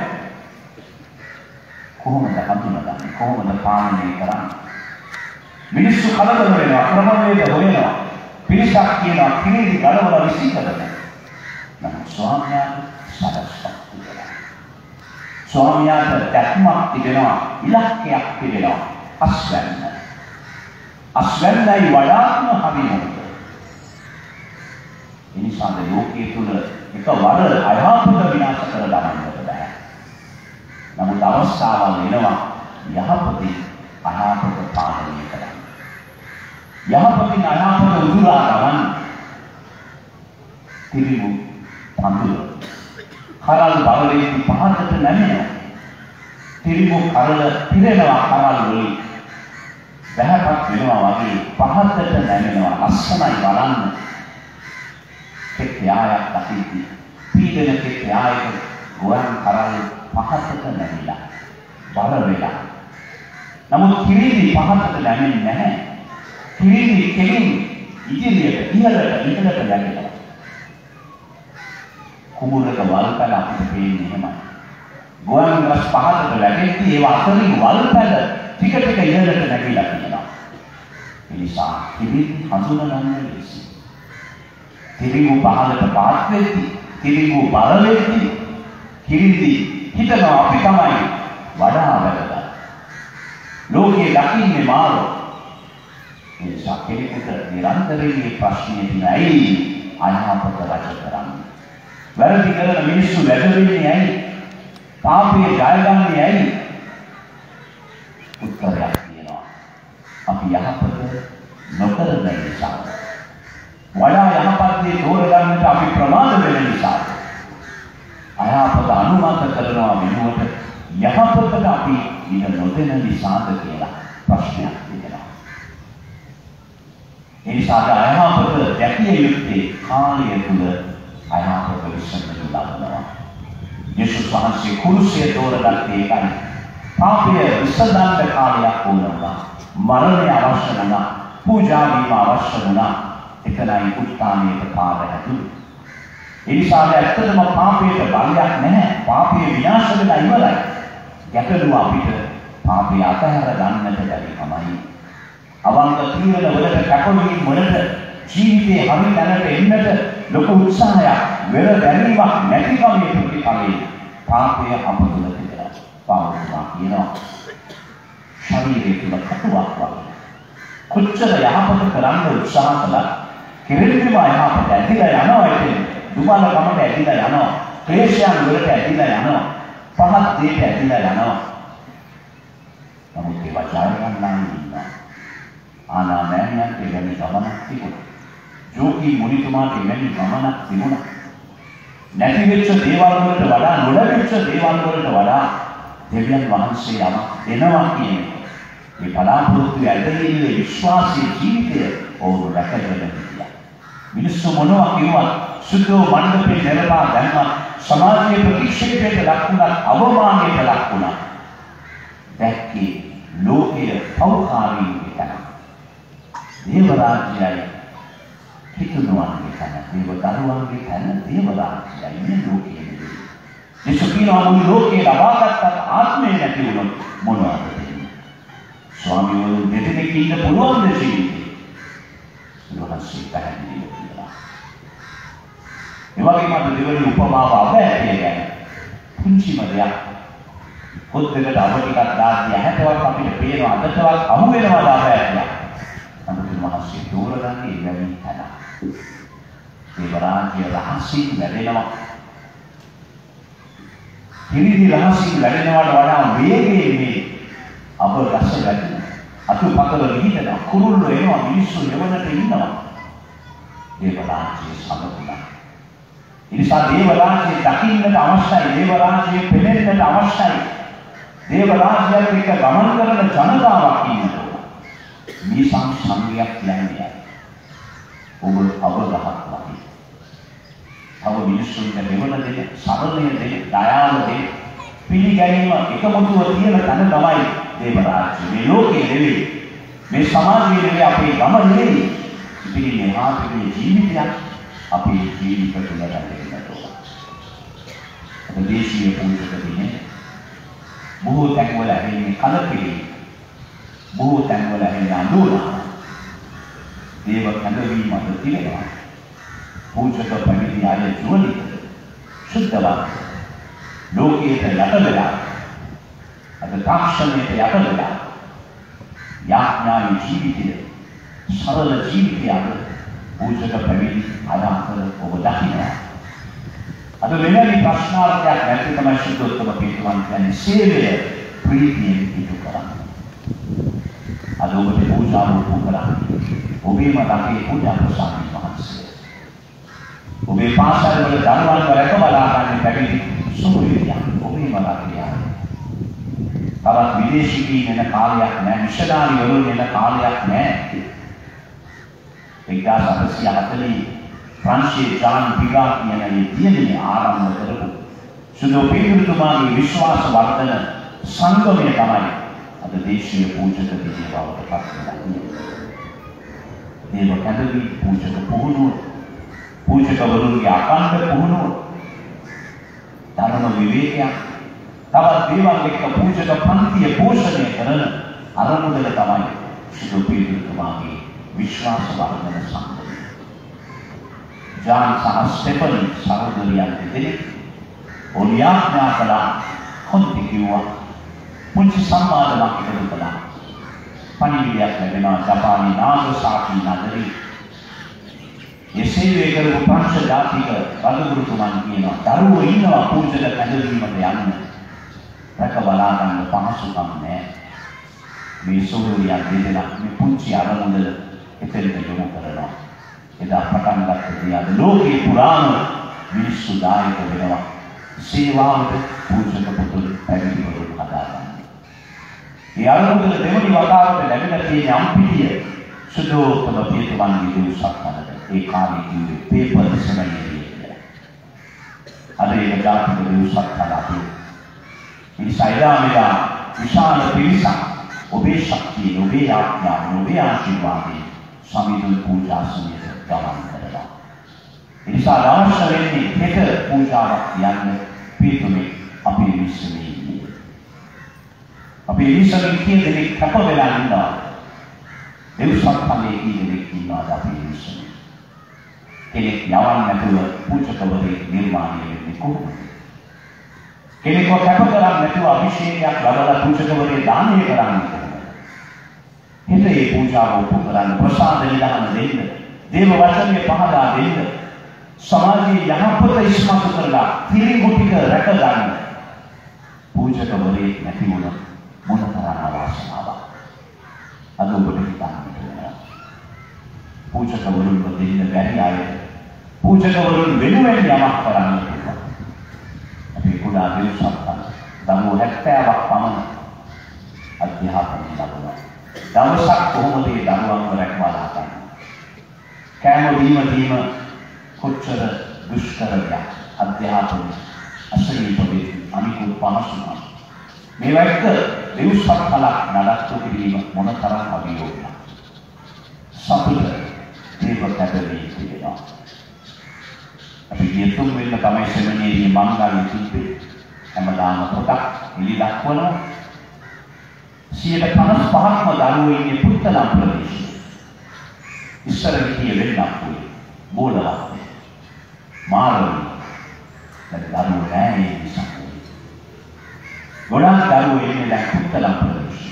කොහොමද හඳුනගන්නේ? කොහොමද පාලනය කරන්නේ? මිනිස්සු කලබල වෙනවා, ක්‍රමවේද හොයනවා. පිරිසක් කියනවා කිරිදි ගලවලා විසි කරනවා. නමුත් ස්වාමියාට සදස්සක් තිබෙනවා. ස්වාමියාට දැක්මක් තිබෙනවා, ඉලක්කයක් තිබෙනවා. අස්වැන්න. අස්වැන්නයි වඩාත්ම හරිනොත්. එනිසා ලෝකයේ තුල එකවර අයහපත විනාශ කර දාන්නට බෑ. නමුත් අවස්ථාවල් එනවා යහපතින් අයහපත පාලනය කරන්න. යහපතින් අයහපත උදුරා ගන්න. තිරිඟු පඳුර කරල් බලයෙන් පහතට නැමෙනවා. තිරිඟු කරල පිරෙනවා කරල් වලින්. බහැපත් වෙනවා වගේ පහතට නැමෙනවා. ලස්සනයි බලන්න. කෙත්‍යායක් දකිද්දී පීඩන කෙත්‍යායක ගුවන් කරල් පහතට නැමිලා බල වෙලා. නමුත් කිරිදි පහතට නැමෙන්නේ නැහැ. කිරිදි කෙලින් ඉදිරියට ඉහළට ඉහළට යනවා. කුඹුරක වල්පැල අපිට පේන්නේ එහෙමයි. ගුවන් ගස් පහතට වැටෙද්දී ඒව අතරින් වල්පැල ටික ටික ඉහළට නැගිලා තියෙනවා. ඒ නිසා කිරිදි හඳුනගන්න ලේසි. තිරිඟු පහළට පාත් වෙද්දී, තිරිඟු බල වෙද්දී කිරිදි හිතනවා අපි තමයි වඩා වැදගත්. ලෝකයේ දකින්නේ මාරු. ඒ නිසා කෙනෙකුට නිරන්තරයෙන් මේ ප්‍රශ්නේ තියෙනයි අයහපත රජ කරන්නේ. වැරදි කරන මිනිස්සු වැඩ වෙන්නේ ඇයි? පාපයේ ජය ගන්නේ ඇයි? උත්තරයක් තියෙනවා. අපි යහපත නොකරන නිසා. වඩා යහපත් දේ තෝරගන්නට අපි ප්‍රමාද වෙන නිසා. අයහපත අනුමත කරනවා වෙනුවට යහපතට අපි ඉඩ නොදෙන නිසාද කියලා ප්‍රශ්නයක් තියෙනවා. ඒ නිසා අයහපත දැකිය යුත්තේ කාලය තුල අයහපත විසඳනු ලබනවා. යේසුස් වහන්සේ කුරුසය තෝරගත්තේ ඒකයි. පාපය විසඳන්න කාලයක් වුණා. මරණය අවශ්‍ය වුණා. පූජා වීම අවශ්‍ය වුණා. එකලයි උත්තානයේ පාර හැදුනේ. ඒ නිසා ඇත්තටම පාපයට බලයක් නැහැ. පාපය විනාශ වෙලා ඉවරයි. ගැටලුව අපිට පාපය අතහැර ගන්නට බැරි කමයි. අවංක තීරණ වලට කැපවීම වලට ජීවිතේ හරි තැනට එන්නට ලොකු උත්සාහයක් වෙර දැරීමක් නැතිකමේ ප්‍රතිඵලයි පාපය අපතුල තිබෙනවා. පාපුවා කියනවා ශරීරයේ තුල කටුවක් වගේ. කොච්චර යහපත කරන්න උත්සාහ කළත් කෙරෙන්නම යහපත ඇදිලා යනවා ඒකේ. දුබල කමට ඇදිලා යනවා. ක්ලේශයන් වලට ඇදිලා යනවා. පහත් දෙයට ඇදිලා යනවා. නමුත් ඒවා ජය ගන්න ඉන්නවා. ආනාමයන්ට එවැනි ගමනක් තිබුණා. ජෝකී මුනිතුමාට එවැනි ගමනක් තිබුණා. නැති වෙච්ච දේවල් වලට වඩා නොලැබිච්ච දේවල් වලට වඩා දෙවියන් වහන්සේ යමක් දෙනවා කියන මේ බලාපොරොත්තු ඇදහිල්ලේ විශ්වාසී ජීවිතය ඕරු රැකගෙන හිටියා. මිනිස්සු මොනවා කිව්වත් සුද්ධෝ මණ්ඩපේ නිරපා දැම්මා. සමාජයේ ප්‍රතික්ෂේපයට ලක් වුණා, අවමානයට ලක් වුණා. දැක්කේ ලෝකයේ පෞකාරී විතර. දේව රාජ්‍යයයි හිතුණුවන්ගේ තැන, දේව දරුවන්ගේ තැන දේව රාජ්‍යයයි මේ ලෝකයේ. දෙසකිනා මුළු ලෝකේ ලබාගත් ආත්මය නැති වුණොත් මොනවද වෙන්නේ? ස්වාමීන් දෙදෙනෙක් ඉන්න පුළුවන් දෙයක්. ලෝකසේ පැහැදිලි වෙනවා. ඒ වගේම අද දෙවනි උපමාව අවැඩිය ගැන පුංචිම දෙයක්. පොත්වලට අව ටිකක් දාන්න හැටවත් අපිට පේනවා අදටවත් අහු වෙනවා දාපෑලා. අනුතුරු මහසී දෝරගන්නේ එවැනි තැන. ඒ වරාජ්‍ය රහසින් වැඩෙනවා. හිරිදි රහසින් වැඩෙනවට වඩා වේගයෙන් මේ අබ රස වැඩෙනවා. අතුපතල විහිදෙනවා. කුරුල්ලෝ එනවා මිනිස්සු යවන්නට ඉන්නවා. දේවරාජ්‍ය සමගුණා. ඉතින් දේවරාජ්‍ය දකින්නට අවශ්‍යයි. දේවරාජ්‍ය පෙනෙන්නට අවශ්‍යයි. දේවරාජ්‍යයට එක ගමන් කරන ජනතාවක් ඉන්නවා. මේ සංසංගයක් කියන්නේ. ඔබ අවබෝධයක් වගේ. තව මිනිස්සුන්ට දෙවන දෙය, සරණය දෙය, දයාව දෙය, පිළිගැනීම එකමුතුව තියෙන තැන තමයි දේවරාජ්‍ය. මේ ලෝකයේ නෙවෙයි. මේ සමාජයේ නෙවෙයි අපේ ගම නෙවෙයි. ඉතින් මේ ආත්මික ජීවිතයක් අපේ ජීවිත තුළ රැඳෙන්නට ඕන. අද දේශීය පූජක දිනේ බොහෝ තැන්වල ඇහෙන්නේ කලකිරීම. බොහෝ තැන්වල ඇහෙන්නේ අඳුරා. දේව කඳවීම අද තිබෙනවා. පූජක පැමිණි අය ජීවිත සුද්ධවත් ලෝකයට යට වෙලා අද තාක්ෂණයට යට වෙලා යාඥානි ජීවිතය සරල ජීවිතය පූජක පැමිණි අද අතර ඔබ දකිනවා. අද මෙවැනි ප්‍රශ්නාර්ථයක් නැති තමයි සුද්ධෝත්තම පිටුවන් කියන්නේ සේවය ප්‍රීතියෙන් ඉටු කරන්නේ. අද ඔබට පූජාව කරන්නේ ඔබේම රටේ පූජා ප්‍රසාදී මහන්සිය. ඔබේ පාසල් වල දරුවන්ව රැක බලා ගන්න පැමිණි සුමුලිය ඔබේම රටේ. තවත් විදේශිකයින් එන කාලයක් නැහැ. මිෂනාරි වරුන් එන කාලයක් නැහැ. එක්දාස් අටසිය හතළිස් ප්‍රංශයේ ජාන් පිගා කියන මේ දියණිය ආරම්භ කරපු සුදු පිළිතුරුමාගේ විශ්වාස වර්ධන සංගමය තමයි අද දේශීය පූජක දිනේ බවට පත් වෙන්නේ. දේව කඳවි පූජක පුහුණුව පූජකවරුන්ගේ අකණ්ඩ පුහුණුව ධර්ම විවේකයක් තවත් දේවල් එක්ක පූජක පන්තිය පෝෂණය කරන අරමුදල තමයි සුදු පිළිතුරුමාගේ විශ්වාස වර්ධන සංගමය. ජාන් සහ ස්ටෙෆනි සහෝදරියන් දෙදෙනෙක් ඔලියාඥා කළා හොඳට කිව්වා පුංචි සම්මාදමක් එකතු කළා. පණිවිඩයක් ලැබෙනවා ජපානයේ නාගසාකි නගරේ. එසේ කරපු ප්‍රංශ ජාතික රජගුරුතුමන් කියනවා දරුවෝ ඉන්නවා පූජක කැඳවීමට යන්න. රැක බලා ගන්න පහසුකම් නැහැ. මේ සොහොරියන් දෙදෙනා මේ පුංචි අරමුදල එතෙන්ට යොමු කරනවා. එදා පටන් ගත්තදී අද ලෝකේ පුරාම මිනිස්සු දායක වෙනවා. සේවාවට පූජක පුතුළු පැවිදිවරුන් හදාගන්න. ඒ අරමුදල දෙවනි වතාවට ලැබෙන තියෙන අම්පිටිය සුදෝත්තම පියතුමන්ගේ දවසක්වලට ඒ කාලේ කිව්වේ පේපර් සෙමනියරි කියලා. අද ඒක ජාතික දවසක් හදාපු. ඉතින් එදා විශාල පිරිසක් ඔබේ ශක්තිය, ඔබේ ආඥාව, ඔබේ ආශිර්වාදය සමිඳුන් පූජාසනයට ගමන් කරලා. ඒ නිසා අවශ්‍ය වෙන්නේ එක පූජාවක් යන්න පිටුමේ අපේ විශ්වයේ ඉන්නේ. අපේ විශ්වයේ කියන දෙයක් කප වෙලා ඉන්නවා. දෙව්සක් පල්ලේ කියන දෙයක් ඉන්නවා අපේ විශ්වයේ. කෙනෙක් යවන්න නැතුව පූජකවරේ නිර්මාණය වෙන්නේ කොහොමද? කෙනෙක්ව කැප කරන්නේ නැතුව අභිෂේකයක් ලබලා පූජකවරේ දානය කරන්නේ කොහොමද? හිතේ පූජාව උපකරන ප්‍රසාද නිදාන දෙන්න, දේව වචනේ පහදා දෙන්න, සමාජයේ යහපත ඉස්මතු කරලා පිළිගුටික රැක ගන්න. පූජකවරේ නැති වුණොත් මොන තරම් අවාසනාවක්. අද ඔබට හිතන්න වෙනවා. පූජකවරුන් දෙන්න බැරි අය පූජකවරුන් වෙනුවෙන් යමක් කරන්න පුළුවන්. අපි කුඩා දෙව්සක්වල දරුවෝ හැත්තෑවක් පමණ අධ්‍යාපනය ලබනවා. දවසක් කොහොමද ඒ දරුවන්ව රැකවලා ගන්න? කෑම බීම දීම කොච්චර දුෂ්කරද? අධ්‍යාපනය අසනීප වේ අනිකුත් පහසුකම්. මේවා එක්ක දෙව්සක්වලක් නඩත්තු කිරීම මොනතරම් අභියෝගයක්. සතුට දේව කැදවී තිබෙනවා. අපි කියතුම් වෙන්න තමයි සෙමිනේරියේ මංගල්‍ය තිබේ. හැමදාම පොතක් එළි දක්වනවා. සියයට පනස් පහක්ම දරුවෝ ඉන්නේ පුත්තලම් ප්‍රදේශයේ. ඉස්සර විදිය වෙන්නක් පුයි. බෝලවත්. මාළවි දැන් දරුවෝ නැහැ ඒ නිසා. ගොඩාක් දරුවෝ ඉන්නේ දැන් පුත්තලම් ප්‍රදේශයේ.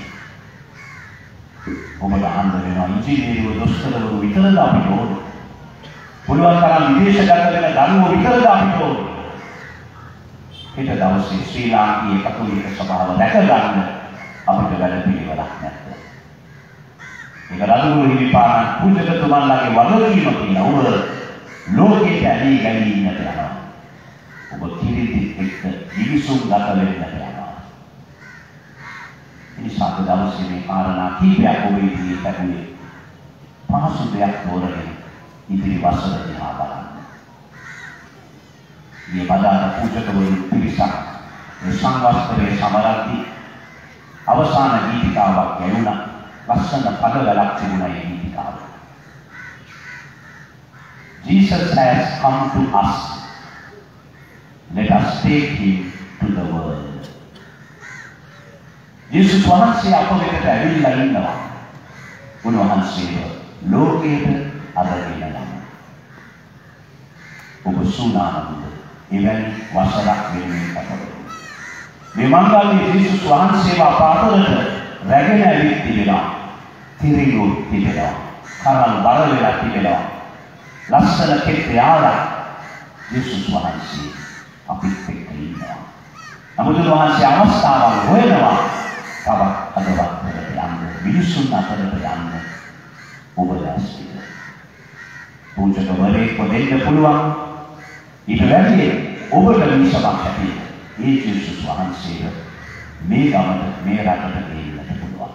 ඔබට අහන්න වෙනවා ඉංජිනේරුවෝ දොස්තරවරු විතරද අපිට ඕනේ? පුළුවන් තරම් විදේශගත වෙන දරුවෝ විතරද අපිට ඕනේ? ඊට දවසේ ශ්‍රී ලාංකීය කතෝලික සභාව දැක ගන්න අපිට වැඩ පිළිවෙලක් නැත්නම්. ඒක රජුගේ හිමිපාණන් පූජකතුමන්ලාගේ වගකීම කියලා ඔබ ලෝකෙට ඇදී ගැනීම ඉන්නට යනවා. ඔබ කිරිදි එක්ක විවිසුම් ගත වෙන්නට යනවා. ඉනිසා දවසේ මේ කාරණා කීපයක් ඔබ ඉදිරියේ පැතුනේ පහසු දෙයක් තෝරගෙන ඉදිරි වසර දිහා බලන්න. මේ බදාන පූජකවරු පිරිසක් මේ සංවස්තරයේ සමරද්දී අවසාන ගීතිකාවක් ගැයුණා. ලස්සන පදවලක් තිබුණා ඒ ගීතිකාව. Jesus has come to us. Let us take him to the world. Jesus වහන්සේ අප වෙතට ඇවිල්ලා ඉන්නවා. උන්වහන්සේව ලෝකයට අරගෙන යනවා. ඔබ සූදානම්ද එවැනි වසරක් වෙනුවෙන් කටයුතු. මේ මංගල්‍ය ජේසුස් වහන්සේව අප අතරට රැගෙන ඇවිත් තිබෙනවා. තිරිඟු තිබෙනවා. කරල් බර වෙලා තිබෙනවා. ලස්සන කෙත්‍යාවක් ජේසුස් වහන්සේ අපිත් එක්ක ඉන්නවා. නමුත් උන්වහන්සේ අවස්ථාවක් හොයනවා. තවත් අදවත්වලට යන්න, මිනිසුන් අතරට යන්න ඔබ දැස්සිද. පූජකවරයෙක්ව දෙන්න පුළුවන්. ඊට වැඩිය ඔබට මිසමක් ඇති. ඒ ජේසුස් වහන්සේව මේ ගමට මේ රටට ගෙන්නට පුළුවන්.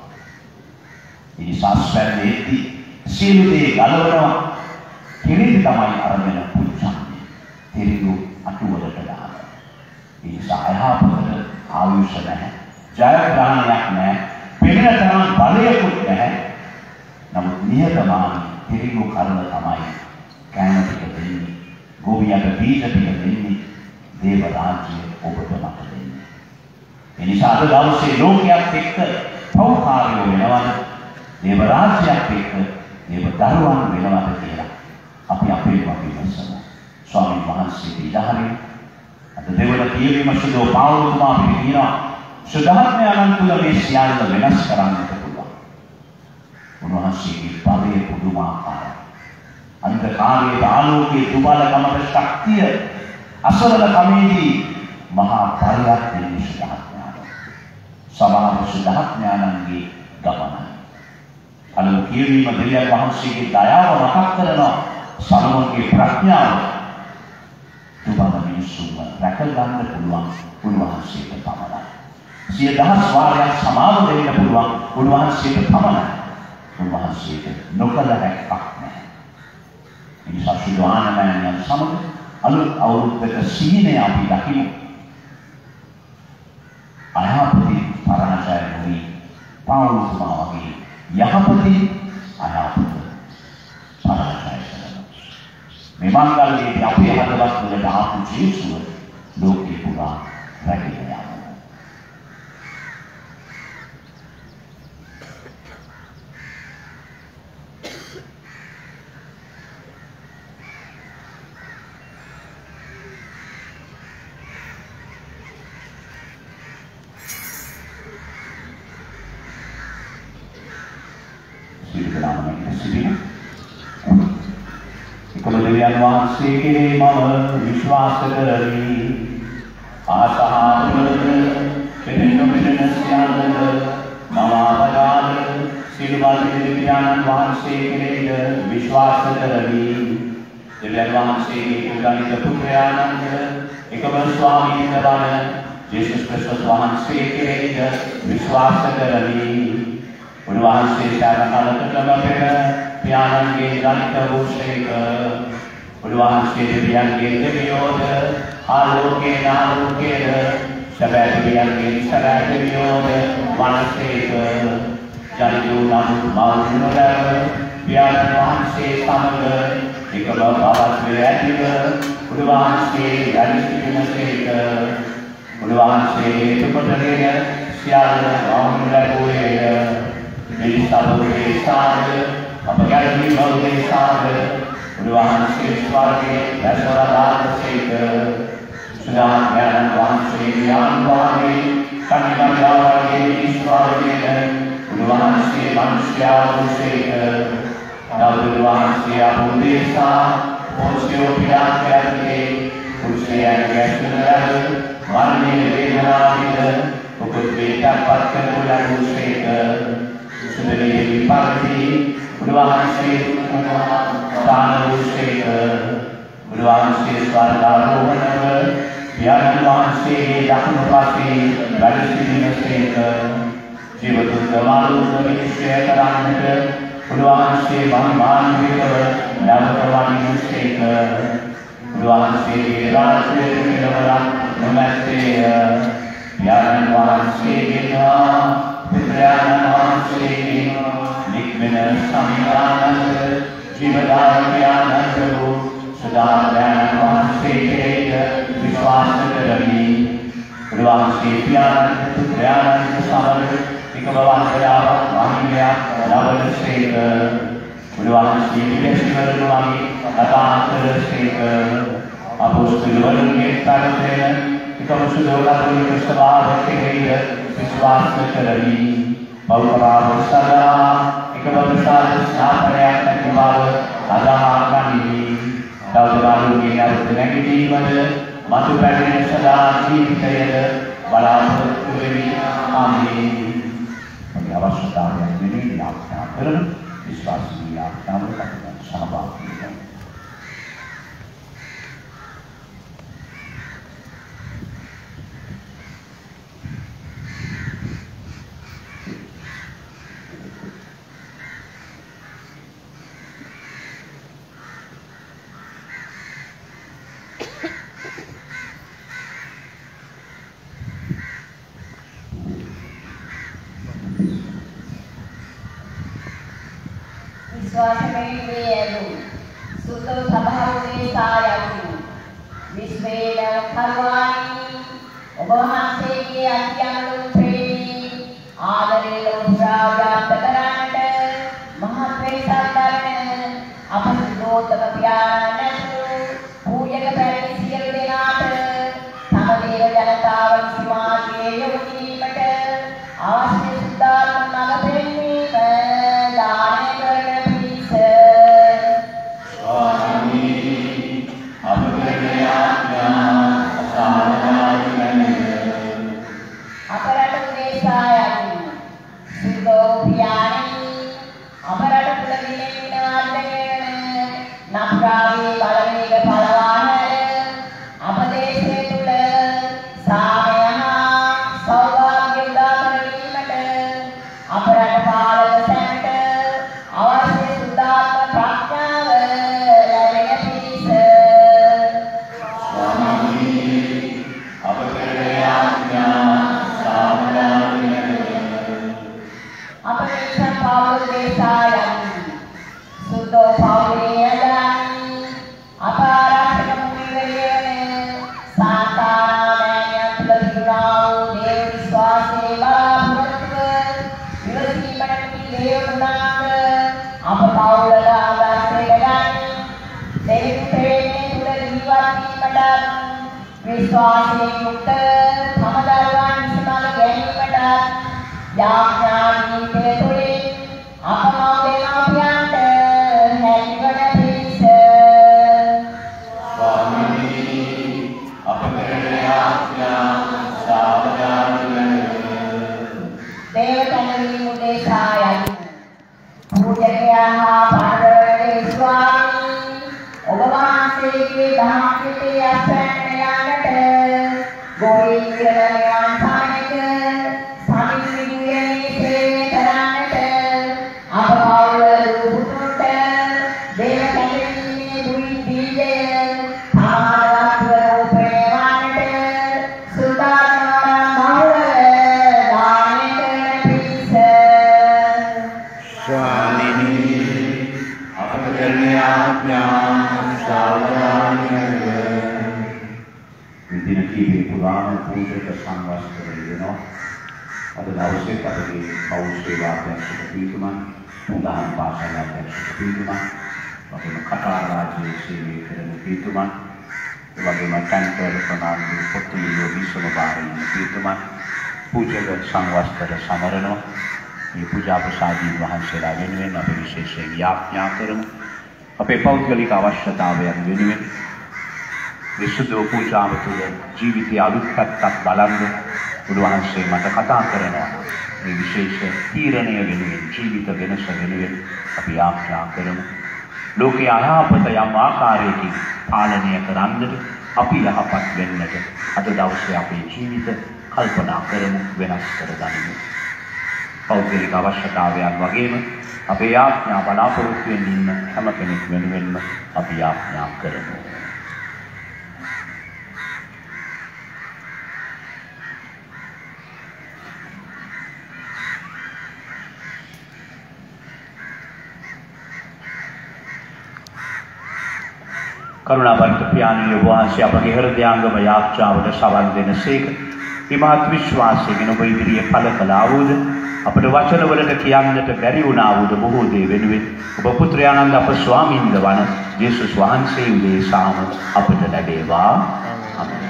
ඉනිසා ස්පැන්නේදී සියලු දේ ගලවනවා. කිරිදි තමයි අරගෙන පුච්චන්නේ. තිරිඟු අටුවලට දාන. ඉනිසා යහපතට ආයුෂ නැහැ. ජයග්‍රහණයක් නැහැ. පෙනෙන තරම් බලයකුත් නැහැ. නමුත් නිහතමානී තිරිඟු කරන තමයි කෑම ටික දෙන්නේ. ගෝවියට බීජ ටික දෙන්නේ. දේව රාජ්‍ය ඔබට මට දෙන්නේ. එනිසා අද දවසේ ලෝකයක් එක්ක පෞකාරයෝ වෙනවද? දේව රාජ්‍යයක් එක්ක දේව දරුවන් වෙනවද කියලා අපි අපේ වගේ විශ්සමු. ස්වාමීන් වහන්සේ ඉදහරින් අද දෙවන කියවීම සුදෝ පාවුතුමා අපිට කියනවා සුද්ධාත්මයන් තුළ මේ සියල්ල වෙනස් කරන්නට පුළුවන්. උන්වහන්සේගේ පදයේ පුදුමාකාරයි. අන්ධකාරයේ ආලෝකයේ දුබලකමට ශක්තිය අසරල කමේදී මහා පරිලක් දෙන්නේ සුද්ධාත්මයන්. සමාන සුද්ධාත්මයන්ගේ ගමනයි. අනුන් කියවීම දෙවියන් වහන්සේගේ දයාව මතක් කරනවා. සලමෝන්ගේ ප්‍රඥාව දුබල මිනිසුන්ව රැක ගන්න පුළුවන් උන්වහන්සේට පමණයි. සිය දහස් වාරයක් සමාව දෙන්න පුළුවන් උන්වහන්සේට පමණයි. උන්වහන්සේට නොකළ හැක්කක් නැහැ. එනිසා සුදානමයන් සමග අලුත් අවුරුද්දක සීනේ අපි දකිමු. අයහපති පරාජය නොවි පාවුතුමා වගේ යහපති අයහපත පරාජය කරනවා. මේ මංගල්‍යයේ අපේ හදවත් වලට ආපු ජීසුව ලෝකේ පුරා රැගෙන යනවා. දෙවියන් වහන්සේ කෙරෙහි මම විශ්වාස කරමි. ආසහාරවලද පෙනෙන පෙනෙන සියල්ලද මම ආවදාන සිල්වල් දෙවියන් වහන්සේ කෙරෙහිද විශ්වාස කරමි. දෙවියන් වහන්සේගේ පුදානිත පුත්‍රයාණන්ද එකම ස්වාමීන් වහන්සේ ජේසුස් ක්‍රිස්තුස් වහන්සේ කෙරෙහිද විශ්වාස කරමි. උන්වහන්සේ සාරකලකටම පෙර පියාණන්ගේ ධනික වූසේක. උන්වහන්සේ දෙවියන්ගේ දෙවියෝද ආලෝකේ නාලෝකේද සබෑ දෙවියන්ගේ සබෑ දෙවියෝද වනසේක. ජනිතු නමුත් මෞනවල පියාණන් වහන්සේ සමග එකම බවත්වයේ ඇතිව උන්වහන්සේ යලිසිනසේක. උන්වහන්සේ එතකොටගෙන සියල්ල වහුණු ලැබුවේය. මේ සබුවේ සාද අප ගැලවී බවගේ සාද උන්වහන්සේ ස්වර්ගයේ දැසවදාසේක සුදාඥාන වහන්සේ ඥානවාදී කන්නිකාවගේ ඊශ්වරයේ උන්වහන්සේ මනුෂ්‍යයා වූසේක දවල් වහන්සේ අපුදේසා පොස්ටිෝ පියාකයන්ගේ කුසයන් ගැස්නරද මරණයේ වේදනාවිද උපත් වේදපත් කරන වූසේක සුදලේ විපර්ති උන්වහන්සේ දාන වූසේක උන්වහන්සේ ස්වර්ගාරෝහණව යාන වහන්සේගේ දකුණු පාසේ වැඩ සිටිනසේක ජීවතුන් දමාලුන් විශ්ය කරන්නට උන්වහන්සේ මහිමාන්විතව නැවත වඩිනසේක උන්වහන්සේගේ රාජ්‍යයේ නිලවරක් නොමැත්තේය යාන වහන්සේගේ පිටරාණ වහන්සේගේ නික්මන සම්මානන්ද ජීවදායකයන්ට වූ සදාඥාන වහන්සේගේ විශ්වාස කරමි උන්වහන්සේ පියාණන් පුත්‍රයන්ට සමග එකම වහන්සේලාවක් මහිමයක් ලබනසේක උන්වහන්සේ විදේශවලදී වගේ කතා කරසේක අපොස්තලවරුන්ගේ තරතේන එකම සුදෝලතුන් ස්වභාවයේ විශ්වාස කරමි පෞරාව සදා එකම ප්‍රසාද ස්ථාපනයක් නැති බව අදහා ගනිමි දවල්වරුන්ගේ අරුත් නැගීමද මතු පැමිණෙන සදා ජීවිතයද බලාපොරොත්තු වෙමි ආමේන් මගේ අවශ්‍යතාවයන් වෙනුවෙන් යාඥා කරන විශ්වාසී යාඥාවකට සහභාගී වෙනවා විශ්වාසමෙහිදී සුද්ධ සභාවේ සායතු විශ්වේන කර්වාණි ඔබ වහන්සේගේ අත්‍යන්ත ප්‍රේමී ආදරේ උත්සාහයත් කරන්නට මහත් වේසන්තරන අප සුද්ධෝතම පියාණන් පූජක පැරණි සියලු දෙනාට තම දේව ජනතාව සීමාගේ යොමුවීමට අවශ්‍ය සුද්ධාත්ම මඟ පෙන්වීම දානය කරන නම්රාවේ බලවේග පළවාහන අප දේශයේ තුල සාමය හා සෞභාග්‍ය උදාකර වීමට අප රට පාලක සැමට අවශ්‍ය සුද්ධාත්ම ප්‍රඥාව ලැබෙන පිණිස ස්වාමීනි අප කෙරේ ආඥා සාමදානය අප දේශ පාවල දේශායන් සුද්ධෝ පාවලේ අපාරක්ෂක මුනිවරයන් සාන්තානාමයන් තුළ තිබුණා වූ දේව විශ්වාසයේ බලාපොරොත්තුව විවසීමට පිළිදේව ගුණාංග අප පවුලලා ආදර්ශයට ගනි දෙවි ප්‍රේමයේ තුළ ජීවත් වීමට විශ්වාසයෙන් යුක්ත තම දරුවන් සමග ගැනීමට යාඥා නීතිය තුළින් අප මව දෙමාපියන්ට හැකිවන පිණිස දේවතනවි මුදේශායයි පූජකයා හා පඬවරේ ස්වාමී ඔබ වහන්සේගේ දහම් පිටේ අස්වැන්න යානට ගෝවි විරලයන් සමග සමිතියේ සේවය කරන්නට අප පවුල දුතුන්ට දේවතනවිනේ දුයි දීජය ආරාධන උපේවන්නට සුදානවරන් බහුල දානය කරන පිණිස ස්වාමීනි අප කෙරේ ආඥා සාවධානය විදින කීපේ පුරාණ පූජක සංවස්තර වෙනවා අද දවසේ අපගේ පෞල් සේවා අධ්‍යක්ෂක පිටුමන් උදාහරණ පාසල අධ්‍යක්ෂක පිටුමන් වගේම කටාර රාජ්‍යයේ සේවය කරන පියතුමන්, ඒ වගේම ටැන්කර් ප්‍රනාන්දු පොතුලියෝ විශ්වම බාහින පියතුමන්, පූජක සංවස්තර සමරනවා. මේ පූජා ප්‍රසාදීන් වහන්සේලා වෙනුවෙන් අපි විශේෂයෙන් යාඥා කරමු. අපේ පෞද්ගලික අවශ්‍යතාවයන් වෙනුවෙන් විසුද්ධ පූජාව තුළ ජීවිතය අලුත් පැත්තක් බලන්න උන්වහන්සේ මට කතා කරනවා. මේ විශේෂ තීරණය වෙනුවෙන් ජීවිත වෙනස වෙනුවෙන් අපි යාඥා කරමු. ලෝකයේ අයහපත යම් ආකාරයකින් පාලනය කරන්නට අපි යහපත් වෙන්නට අද දවසේ අපේ ජීවිත කල්පනා කරමු, වෙනස් කරගනිමු. පෞද්ගලික අවශ්‍යතාවයන් වගේම අපේ යාඥා බලාපොරොත්තු වෙමින් ඉන්න හැම කෙනෙක් වෙනුවෙන්ම අපි යාඥා කරමු. කරුණාවන්ත පියාණන් වහන්සේ අපගේ හෘදයාංගම යාඥාවට සවන් දෙනසේක. මේ මහත් විශ්වාසයෙන් ඔබ ඉදිරියේ පළ කළා වූද අපට වචන වලට කියන්නට බැරි වුණා වූද බොහෝ දේ වෙනුවෙන් ඔබ පුත්‍රයානන්ද අප ස්වාමීන්ද වන ජේසුස් වහන්සේ උදෙසාම අපට ලැබේවා. ආමේන්.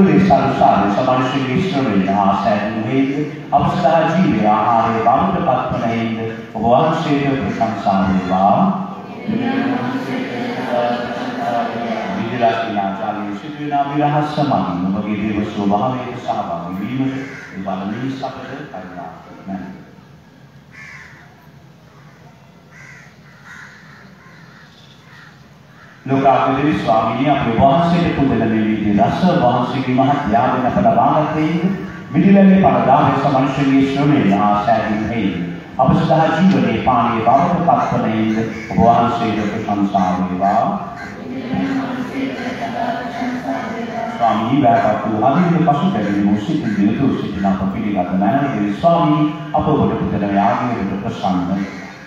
කුලේ සල්සාරේ සමාජශීලී ශ්‍රමයේ ආසන්න වේද අප සදා ජීවය ආහාරයේ බවට පත්වනේද ඔබ වහන්සේට ප්‍රශංසා වේවා. විද්‍යාඥයා ජාලී සිදුවන විරහස් සමාන ඔබගේ දේව ස්වභාවයට සහභාගී වීමට බලමින් සපද කරුණා කරන්න. ලෝකාපති ස්වාමීන් අපේ වහන්සේට පුදන මේ විදිහේ රස වහන්සේගේ මහත් යාගෙන අපට වාගතේ විදිලේ පරදාමේ සමනුෂ්‍යගේ ශ්‍රමයේ ආසාවෙන් හේයි අප සදා ජීවනයේ පාණියේ බවට පත්වනේද ඔබ වහන්සේට ප්‍රශංසා වේවා. ස්වාමී වේපතු අදින පසුතැවෙන මුසිතින් දියතු සිටින අප පිළිගත් මනෝදේ ස්වාමී අප ඔබට පුදන යාගයට ප්‍රසන්න.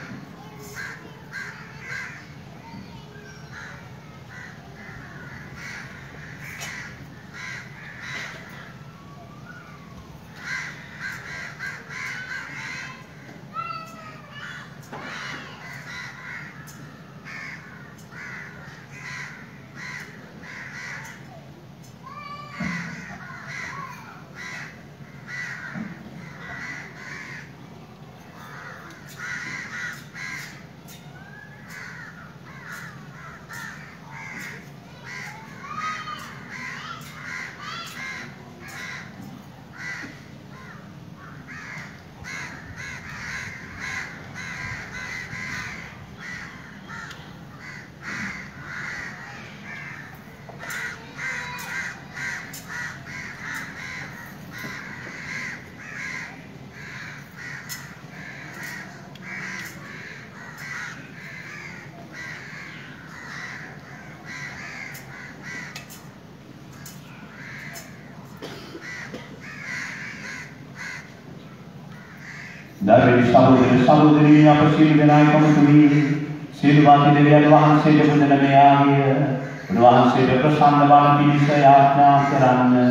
Dari saudara saudari apa sih dengan kamu tuh silvati dari Tuhan saya benar benar Tuhan saya berpesan dalam diri saya karena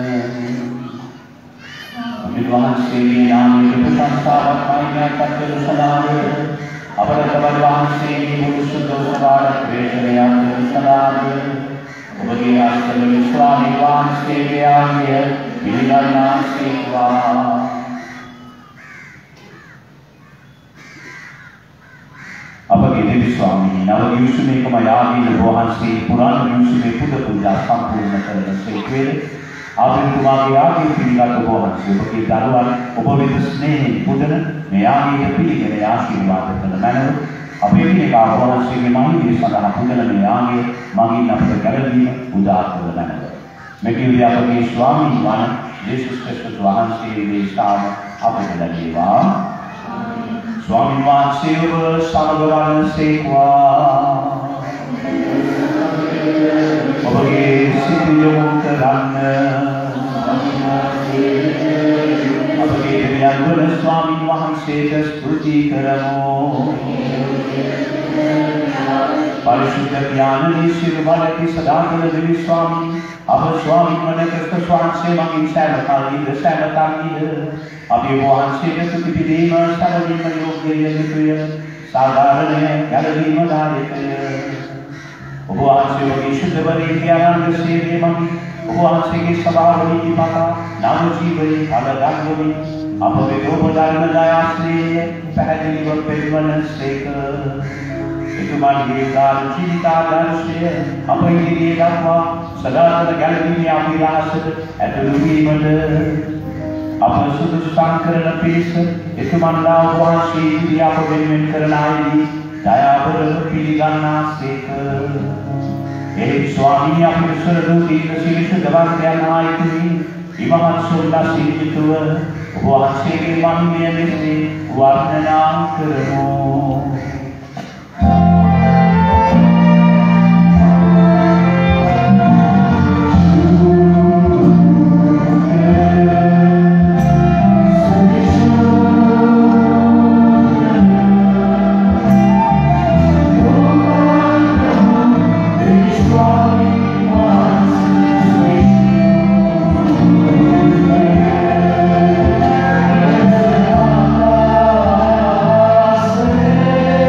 Tuhan saya yang berpesan sahabat saya kata selalu apabila Tuhan saya musuh sahabat Krishna yang selalu bagi asal suami Tuhan saya yang bila nasiwa අපගේ දෙවි ස්වාමීන් නව යුසුමේ කමයාගේ වහන්සේ පුරාණ යුසුමේ පුද පූජා සම්පූර්ණ කරන සේකවේ ආවිතුමාගේ ආගේ පිළිගත් වහන්සේ ඔබගේ දරුවන් ඔබ වෙත ස්නේහයෙන් පුදන මේ ආගේ පිළිගෙන ආශිර්වාද කරන මැනව අපේ පිළිකා වහන්සේගේ මහිමේ සඳහා පුදන මේ ආගේ මගින් අපට ගැලවීම උදා කරන මැනව මේ කිව්වේ අපගේ ස්වාමීන් වහන්සේ යේසුස් ක්‍රිස්තුස් වහන්සේගේ ශාම අපට ලැබේවා. Swami Vanseva Samagavana Sekwa Obage Siddhi Yomuktaranna Obage Vyanguna Swami Vanseva Stuti Karamo Parishudha Jnana Nishirvalaki Sadagana Devi Swami Abha Swami Manakasta Swami Sevangin Savatali The Savatali Abhi Vanseva Stuti Videma Savadima Yogya Yagya Sadharana Yaladima Dharikaya Vanseva Shuddhavani Dhyananda Sevamani Vanseva Sabhavani Mata Namajivari Paladagvani Abha Vedopadaranna Dayasri Pahadini Vapedvana Sekha Ituman Gita Chita Darshya Apayini Dhamma Sadhana Galadini Abhirasad Atuluvimada Apa sudut sangkarana pisa Ituman Lau Vansvi Apa Vinmin Karanayadi Daya Piliganna Sekha Ehi Swami Apir Suraduti Nasirishu Davantayana Aitini Imahan Surla Sirituva Vansvi Manmiyamisi Varnana Karamo Say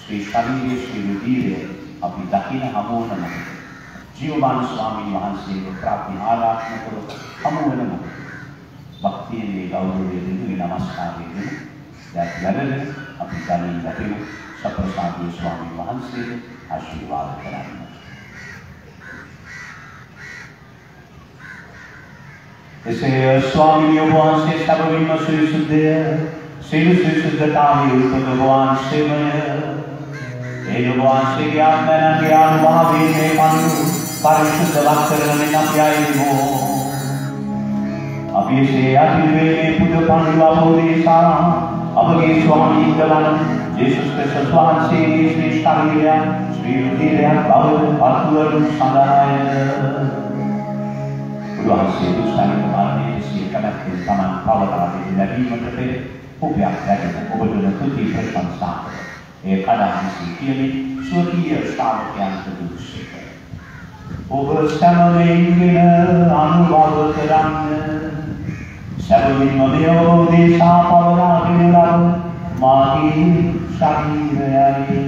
ශ්‍රී ශරීරයේ ශ්‍රී රුධිරය අපි දකින හමුවන මොහොත. ජීවමාන ස්වාමීන් වහන්සේගේ ප්‍රාර්ථනාත්මකව හමුවන මොහොත. භක්තියේ ගෞරවයෙන් දෙවි නමස්කාරයෙන් දැක් ලැබෙන අපි ගණන් ලැබෙන සප්‍රසාදී ස්වාමීන් වහන්සේට ආශිර්වාද කරන්න. එසේ ස්වාමීන් වහන්සේ සබවින්ම සවිසුද්ධය සියලු සවිසුද්ධතාවයේ උපත වහන්සේමය ඒ වහන්සේගේ ආත්මයන්ගේ අනුභවයෙන් මේ පණු පරිශුද්ධ ලක්ෂණයෙන් අපි ආයමෝ අපි එසේ අතිවේ පුද පණු අවෝදේශා අපගේ ස්වාමීන් වහන්සේ යේසුස් ක්‍රිස්තුස් වහන්සේගේ ශ්‍රී ශරීරය ශ්‍රී රුධිරය බව පතුවරු සඳහාය වහන්සේ දුස්සාරින් මාර්ගයේ සිය කලකින් තමන් පවතාවේ ලැබීමට පෙර ඔබයක් රැගෙන ඔබට තුති ප්‍රශංසා කර ඒ කඩාමිසි කියන්නේ ස්වකීය ශ්‍රාවකයන්ට දුස්සේක ඔබ සමවෙන්ගෙන අනුභව කරන්න සැබවින්ම මෙෝ දේශා පවරාගෙන ලබ මාගේ ශරීරයයි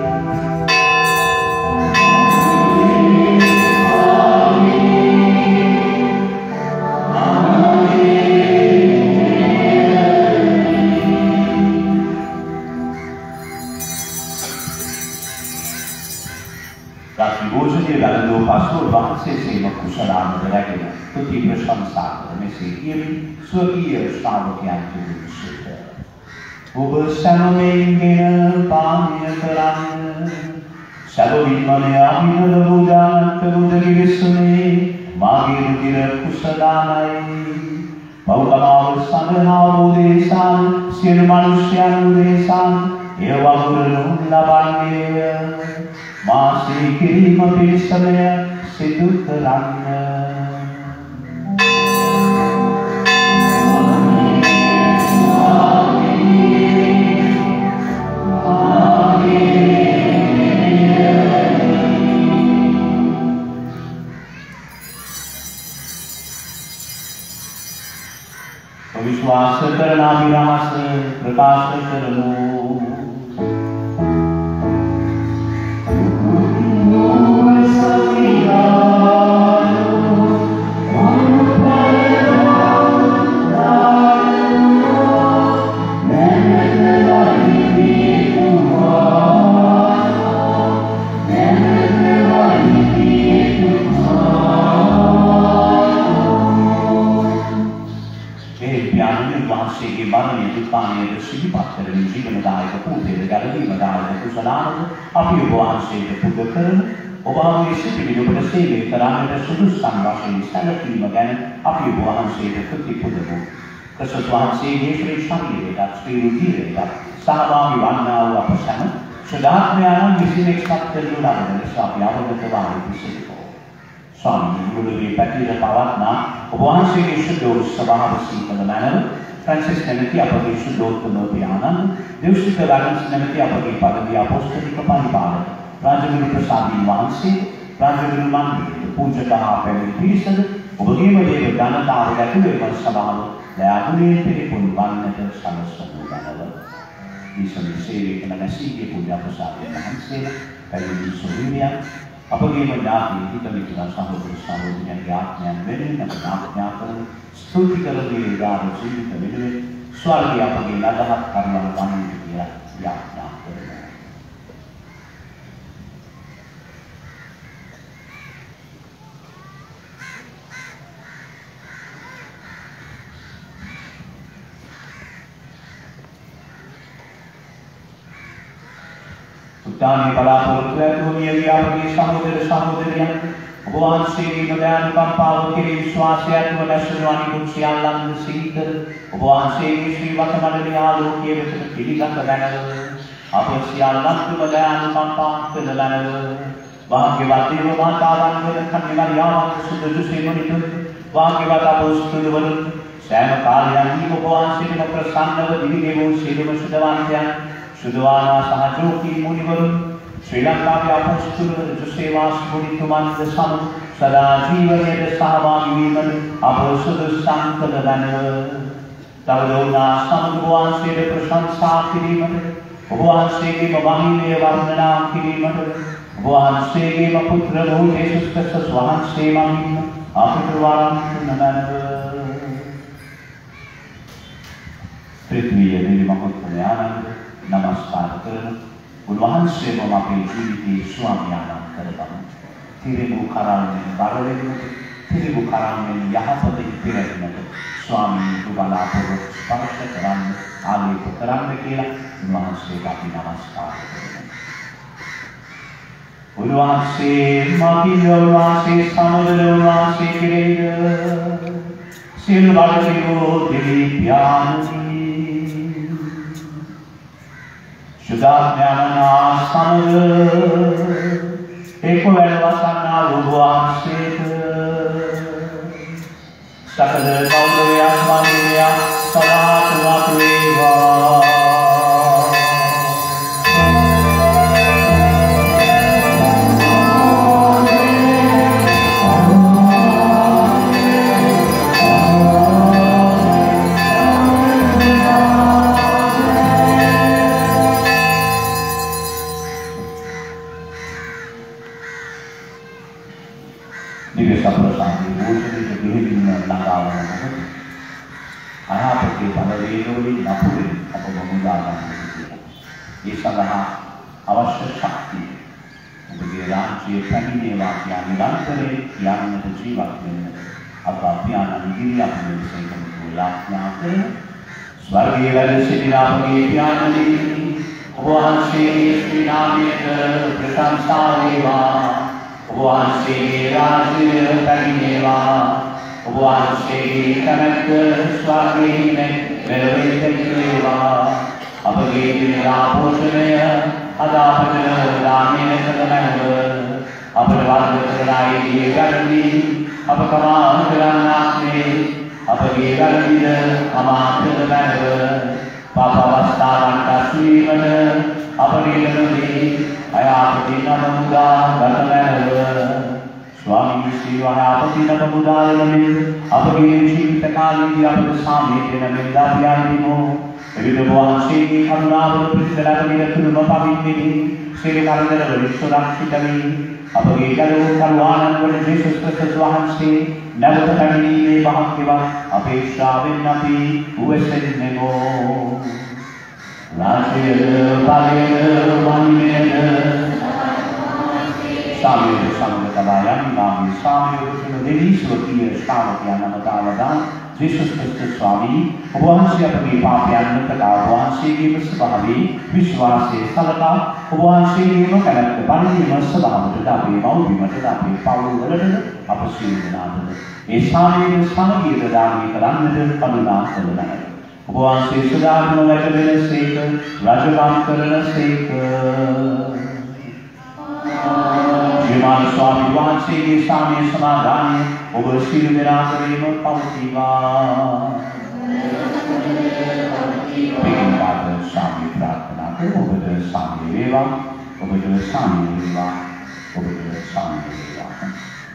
Dalam pastor bangsa sehingga kusalahan mereka tuti bersamsa mesti ini suatu sahab yang juga bersama dengan pamit terang sabun mana amin lebudan terudari besune magi tidak kusalahan bau kamar sangat budesan sir manusia budesan ewa guru labangnya masih kirim pesannya situ terangnya विश्वास करना विरास प्रकाश करो අපි ඔබ වහන්සේට පුද කරන ඔබ වහන්සේ පිළිබඳ සේවය කරන්නට සුදුසුකම් වශයෙන් සැලකීම ගැන අපි ඔබ වහන්සේට ප්‍රතිපදමු. ක්‍රිස්තුස් වහන්සේගේ ශ්‍රී ශරීරයට ශ්‍රී රුධිරයට සහභාගී වන්නා වූ අප සැම සදාත්මයන් විසින් එක්සත් කරනු ලබන නිසා අපි අවබෝධ වාරි සිටිනවා. ස්වාමීන් වහන්සේ පැතිර පවත්නා ඔබ වහන්සේගේ ශුද්ධ ස්වභාව සීතල මනර फ्रांसिस नमती अपने शुद्धोत्तम पियानंद देवश्री कलागंस नमती अपने पदवी अपोस्तलिक परिपालक राजगुरु प्रसादी वांसी राजगुरु मंदिर पूजक आपने पीसद उबगेम देव दानता आवगतुवे वंशभाव दयागुणे तेरे पुण्यवान के समस्तमुदानव ईश्वर सेवे के नसी के पूजा प्रसादी वांसी पहले सुनिया अपने मनाती हितमी की सहोदर सहोदरियों की आत्माएं मेरे नमन आत्माएं स्तुति करने गार जीवित मिले स्वर्गीय अपने लदहत करना वाणी किया यात्रा करना उत्तानी परापुरुष दुनिया की अपनी सहोदर सहोदरियां भगवान श्री मदन कंपाव के विश्वासयात्म दर्शनवाणी कुक्षयालंग सीकर भगवान श्री श्री वतमलनि आलोके वचन किलिगत बनल अपस्यालंग मदन कंपाव तलनल भाग्यवती वो माता वंदन खन्निमर यावत सुध जुसे मुनित भाग्यवत अपोस्तल वर सैम कालयानि भगवान श्री प्रसन्नव दिविगे वो शिलम सुदवान्त्या सुदवाना सहजोकी मुनिवर श्रीलंका के अपोस्तल जुसेवास मुनि तुमंद सम सदा जीवन के सहभागी वीमन अपोस्तल संत दन तवरोना सम भगवान से प्रशंसा किरीमन ඔබ වහන්සේගේම මහිමය වර්ණනා කිරීමට ඔබ වහන්සේගේම පුත්‍ර වූ යේසුස් ක්‍රිස්තුස් වහන්සේ මගින් අපට වරම් කරනව. පෘථිවිය නිර්මහත් ආනන්ද නමස්කාර කරන උන්වහන්සේම අපේ ජීවිතයේ ස්වාමියාණන් කරගමු. තිරිමු කරන්නේ බරවෙන්නට තිරිමු කරන්නේ යහපත ඉතිරෙන්නට ස්වාමීන් වහන්සේ ස්පර්ශ කරන්න ආලේප කරන්න කියලා උන්වහන්සේට අපි නමස්කාර කරනවා. උන්වහන්සේ මගින් උන්වහන්සේ සමග උන්වහන්සේ කෙරෙහිද සියලු බඩගිනෝ දෙවි පියාණනි සුදාඥානා සමග ඒක වැළවසන්නා උන්වහන්සේට සකල කෞරවයක් මානිනයක් සදාතුරාත් වේවා. සඳහා අවශ්‍ය ශක්තිය ඔබගේ රාජ්‍යයේ පැමිණේවා කියන නිරන්තරයෙන් යන්නට ජීවත් වෙන්න අප පියාණන් ඉදිරියේ අපි මෙසේකම යාඥා කරන ස්වර්ගයේ වැඩ සිටින අපගේ පියාණනි ඔබ වහන්සේගේ ශ්‍රී නාමයට ප්‍රශංසා වේවා. ඔබ වහන්සේගේ රාජ්‍යය පැමිණේවා. ඔබ වහන්සේගේ කැමැත්ත ස්වර්ගයේ මෙලොවේ වේවා. අපගේ දිනරාපෝෂණය අද අපට දානය කරනව අපට වර්ධ කරලායි වැරදි අප කමා කරන්නාක්නේ අපගේ වැරදිද කමා කරනව පාප අවස්ථාවන්ට අසුවීමට අපගේ නොදී අයාපති නමුදා ගතනව ස්වාමී ශ්‍රීවහ අපති නමුදා ලෙමින් අපගේ ජීවිත කාලයේදී අපට සාමීප වෙන මෙදාපියන්දිමු එවිට වහන්සේගේ කරුණාව ප්‍රතිසලකමින තුරුම පවින්නේ ශ්‍රී කරදර වලින් සුරක්ෂිත වී අපගේ ගලෝ කරුණාන් වල යේසුස් ක්‍රිස්තුස් වහන්සේ නැවත පැමිණීමේ මහත්කම අපේක්ෂාවෙන් අපි උවසෙන්නේමු. රාජ්‍ය බලය මහිමය සාමිය සම්මතලායන් නාමී සාමිය වූ දෙවි ස්වකීය ශ්‍රාවකයන් අමතාවදා යේසුස් ක්‍රිස්තුස් ස්වාමී ඔබ වහන්සේ අපගේ පාපයන් කළා. ඔබ වහන්සේගේම ස්වභාවී විශ්වාසයේ සලකා ඔබ වහන්සේගේම කැමැත්ත පරිදිම ස්වභාවයට අපේ මෞබිමට අපේ පවුල් වලට අප සියලු දෙනාට ඒ සාමයේ සමගිය දානය කරන්නට කරුණා කරනවා. ඔබ වහන්සේ සදාම වැඩ වෙනසේක රජකම් කරනසේක. විමාන ස්වාමී වහන්සේගේ සාමයේ සමාදානය ඔබ සියලු දෙනා කෙරෙහිම පවතිවා. පින්වත් ස්වාමී ප්‍රාර්ථනා කරමු. ඔබට සාමය වේවා. ඔබට සාමය වේවා. ඔබට සාමය වේවා.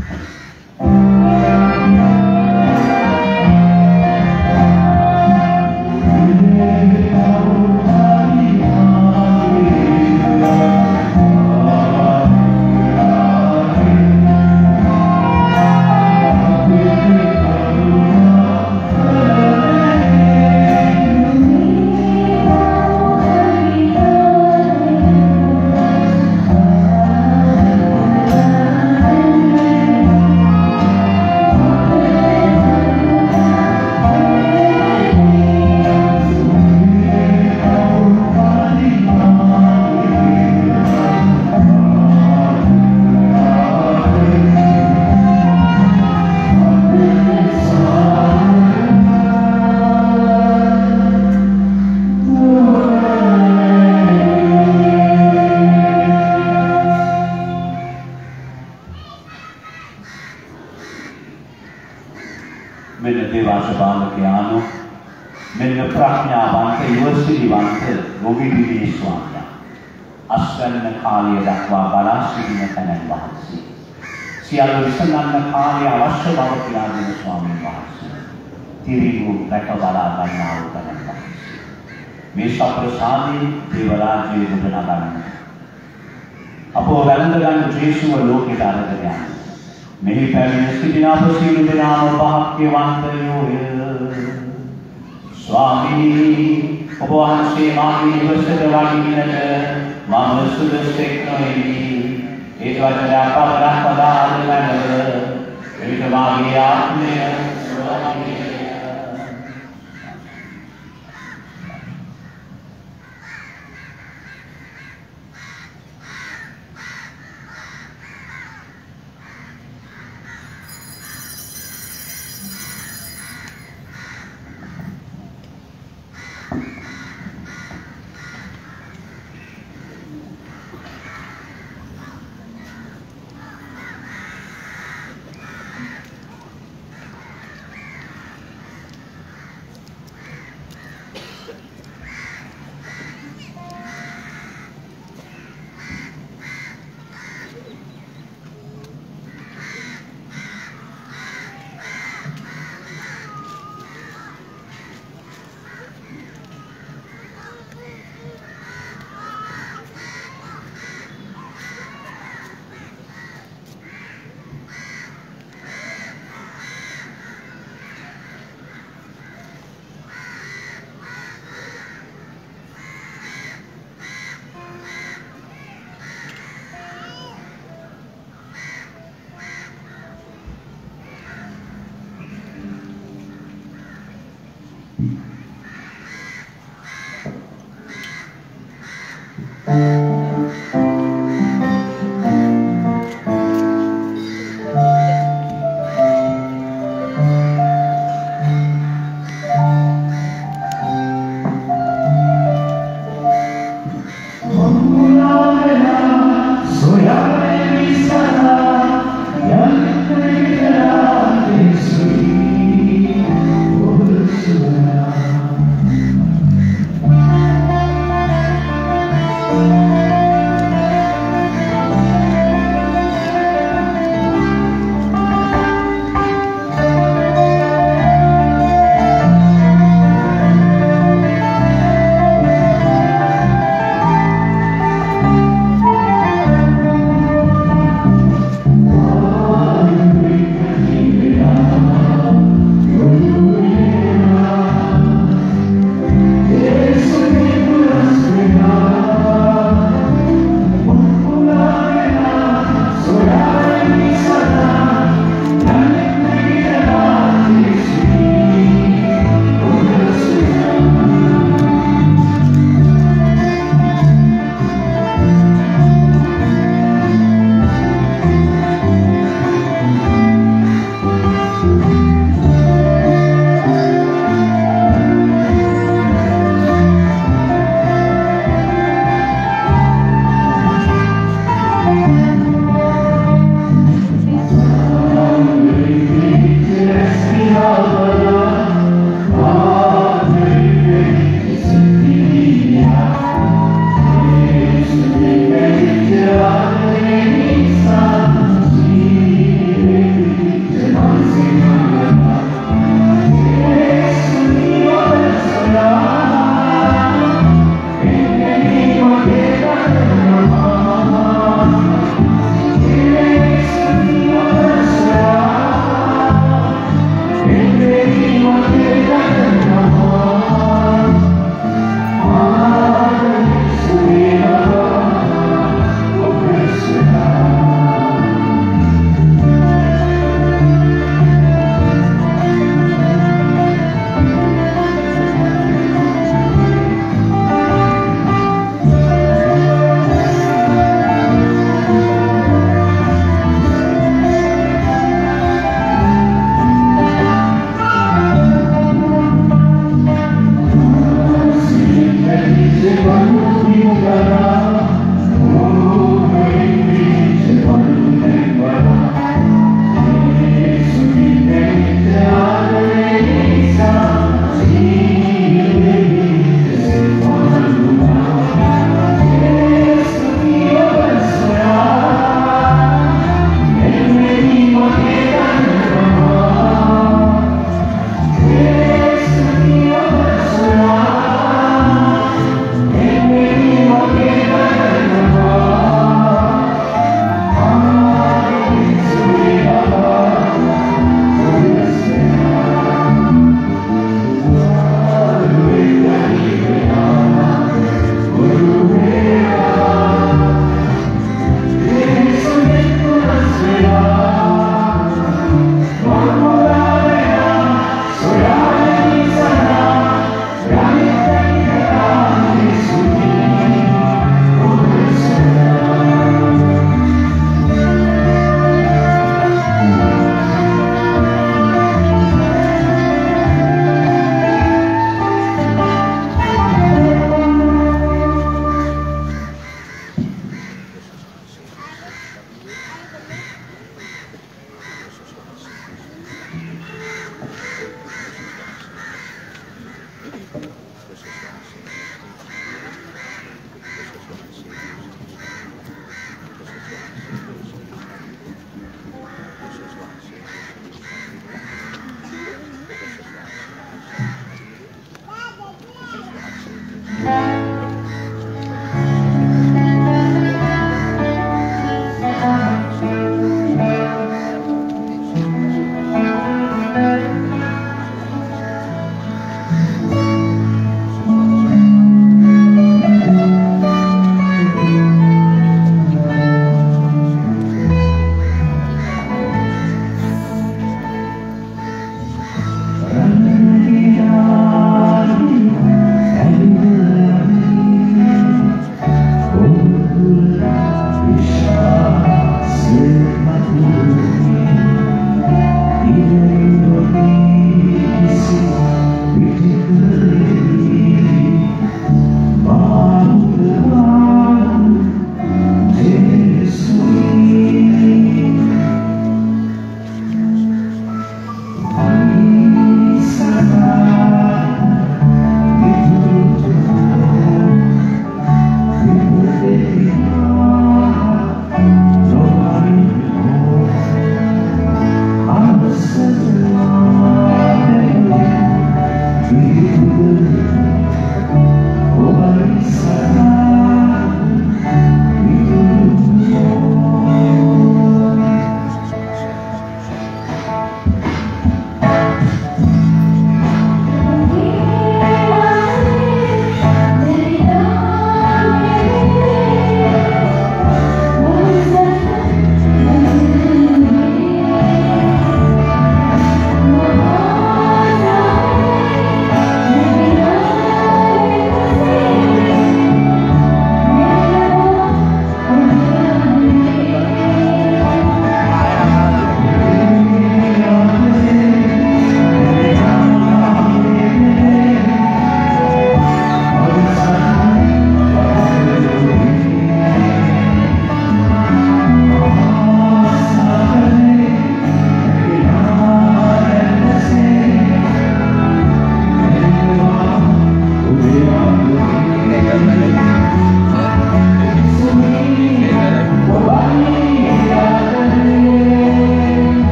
සියල්ල විසඳන්න කාලය අවශ්‍ය බව කියලා දෙන ස්වාමීන් වහන්සේ. තිරිඟු රැක බලා ගන්නා වූ තැනක්. මේ සප්‍රසාදී දේව රාජ්‍යයේ ගොඩනගා ගන්න. අපෝ වැළඳ ගන්න ජේසුව ලෝකයට අරගෙන යන්න. මෙහි පැමිණ සිටින අප සියලු දෙනාම භාග්‍යවන්තයෝය. ස්වාමී ඔබ වහන්සේ මාගේ නිවසට වඩින්නට මම සුදුසෙක් නොවෙමි. ඒ වචනය අපවරක් පදාලනව එවිට මාගේ ආත්මය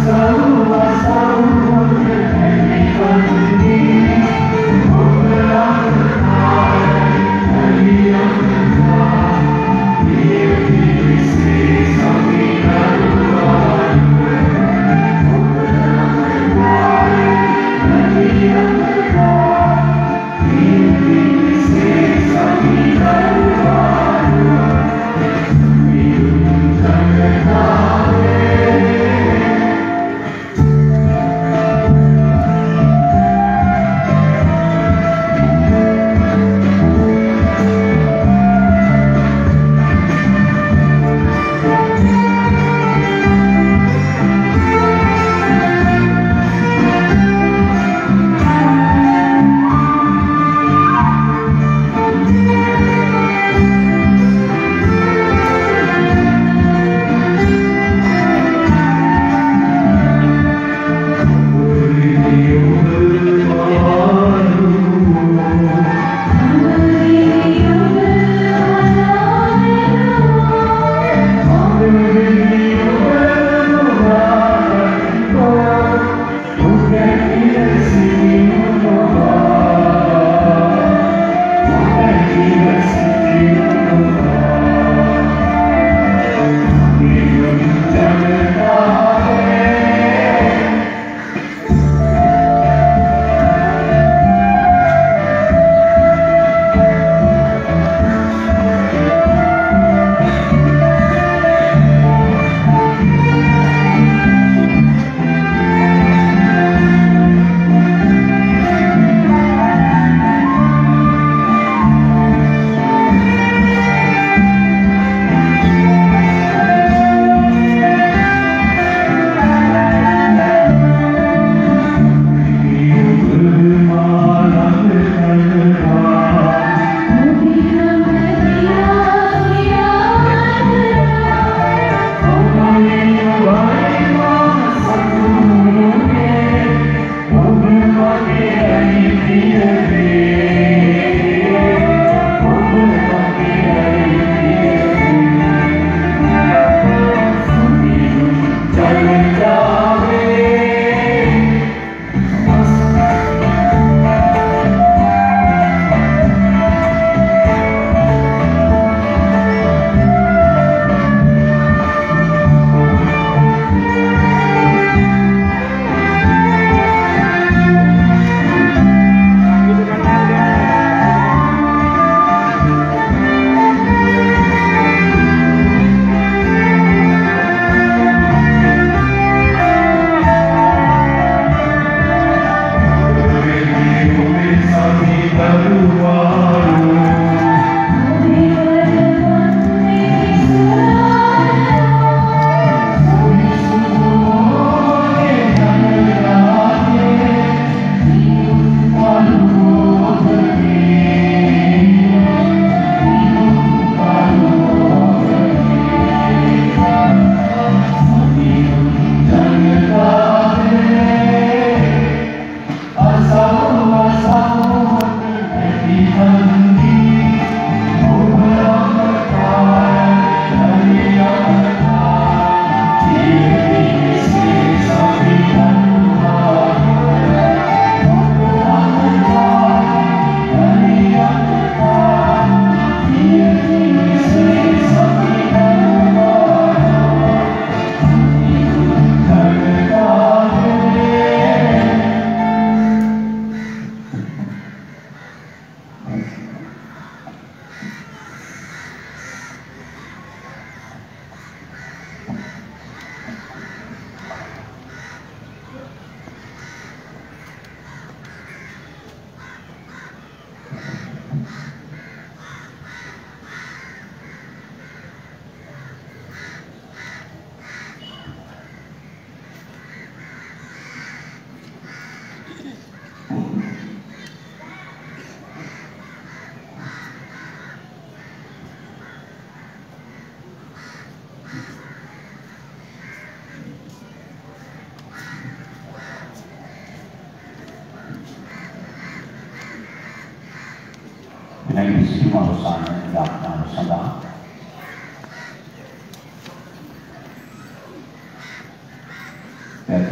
Nabi Muhammad sallallahu alaihi wasallam dan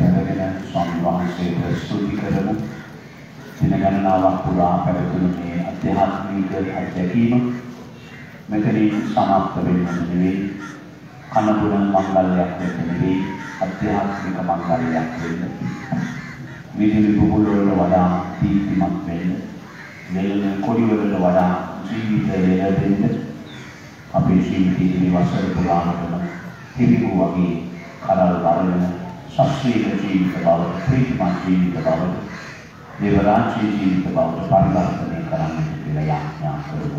වහන්සේට ස්තුති කරමු. දින ගණනාවක් පුරා පැවතුණු මේ අධ්‍යාත්මික අත්දැකීම මෙතනින් සමාප්ත වෙන්නේ නෙවෙයි. අනුබුණ මංගල්‍යයක් නෙවෙයි. අධ්‍යාත්මික මංගල්‍යයක් වෙන්න. විදුලි බුබුළු වල වඩා දීප්තිමත් වෙන්න. මෙලන කොඩි වලට වඩා ජීවිතය ලැබෙන්න. අපේ ජීවිතයේ මේ වසර පුරාම තිබු වගේ කරල් වරගෙන ශාස්ත්‍රීය ජීවිත බවට ප්‍රීතිමත් ජීවිත බවට දේවරාජ්‍ය ජීවිත බවට පරිවර්තනය කරන්නට කියලා යාඥා කරමු.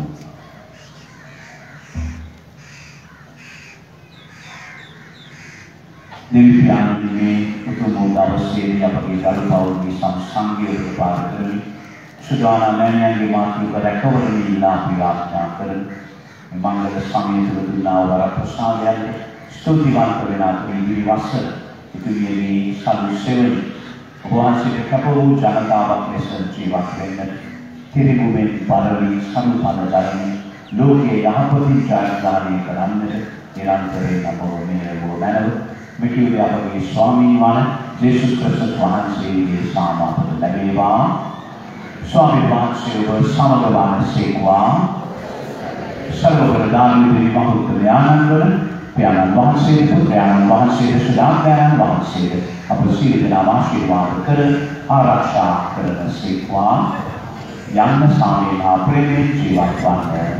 දෙවියන්ගේ උතුම් දවසේදී අපගේ ගරු පෞද්ගලික සංසංගයේ පාර කරමි. සුදානා මෑණියන්ගේ මාතෘක රැකවරණය ඉලා ප්‍රාර්ථනා කරමි. මංගල සමයේ දුන්නා වර ප්‍රසාදයන් ස්තුතිවන්ත වෙන අතුරු වස්සර ඉතිරියේ සතු සෙවණි වහන්සේට කපවූ ජනතාවක් ලෙස ජීවත් වෙන්න තිරිමුමෙන් පළවි සම්පන්න ධර්මයේ ලෝකයේ යහපතින් ජයග්‍රහණය කරන්නට නිරන්තරයෙන් අපව මෙහෙයවෝ මැනව මිකියුවේ අපගේ ස්වාමීන් වහන්සේ ජේසුස් ක්‍රිස්තුස් වහන්සේගේ සාමපත ලැබේවා. ස්වාමීන් වහන්සේ ඔබ සමග වහන්සේකවා सर्वप्रदान विमहुत आनंदन प्यारन वහන්සේ පුත්‍රයන් වහන්සේට සදාකාරයන් වහන්සේට අප සියලු දෙනාම ආශිර්වාද කර ආරක්ෂා කරන සේක්වා යන්න සාමීලා ප්‍රේමී ජීවත් වන්න.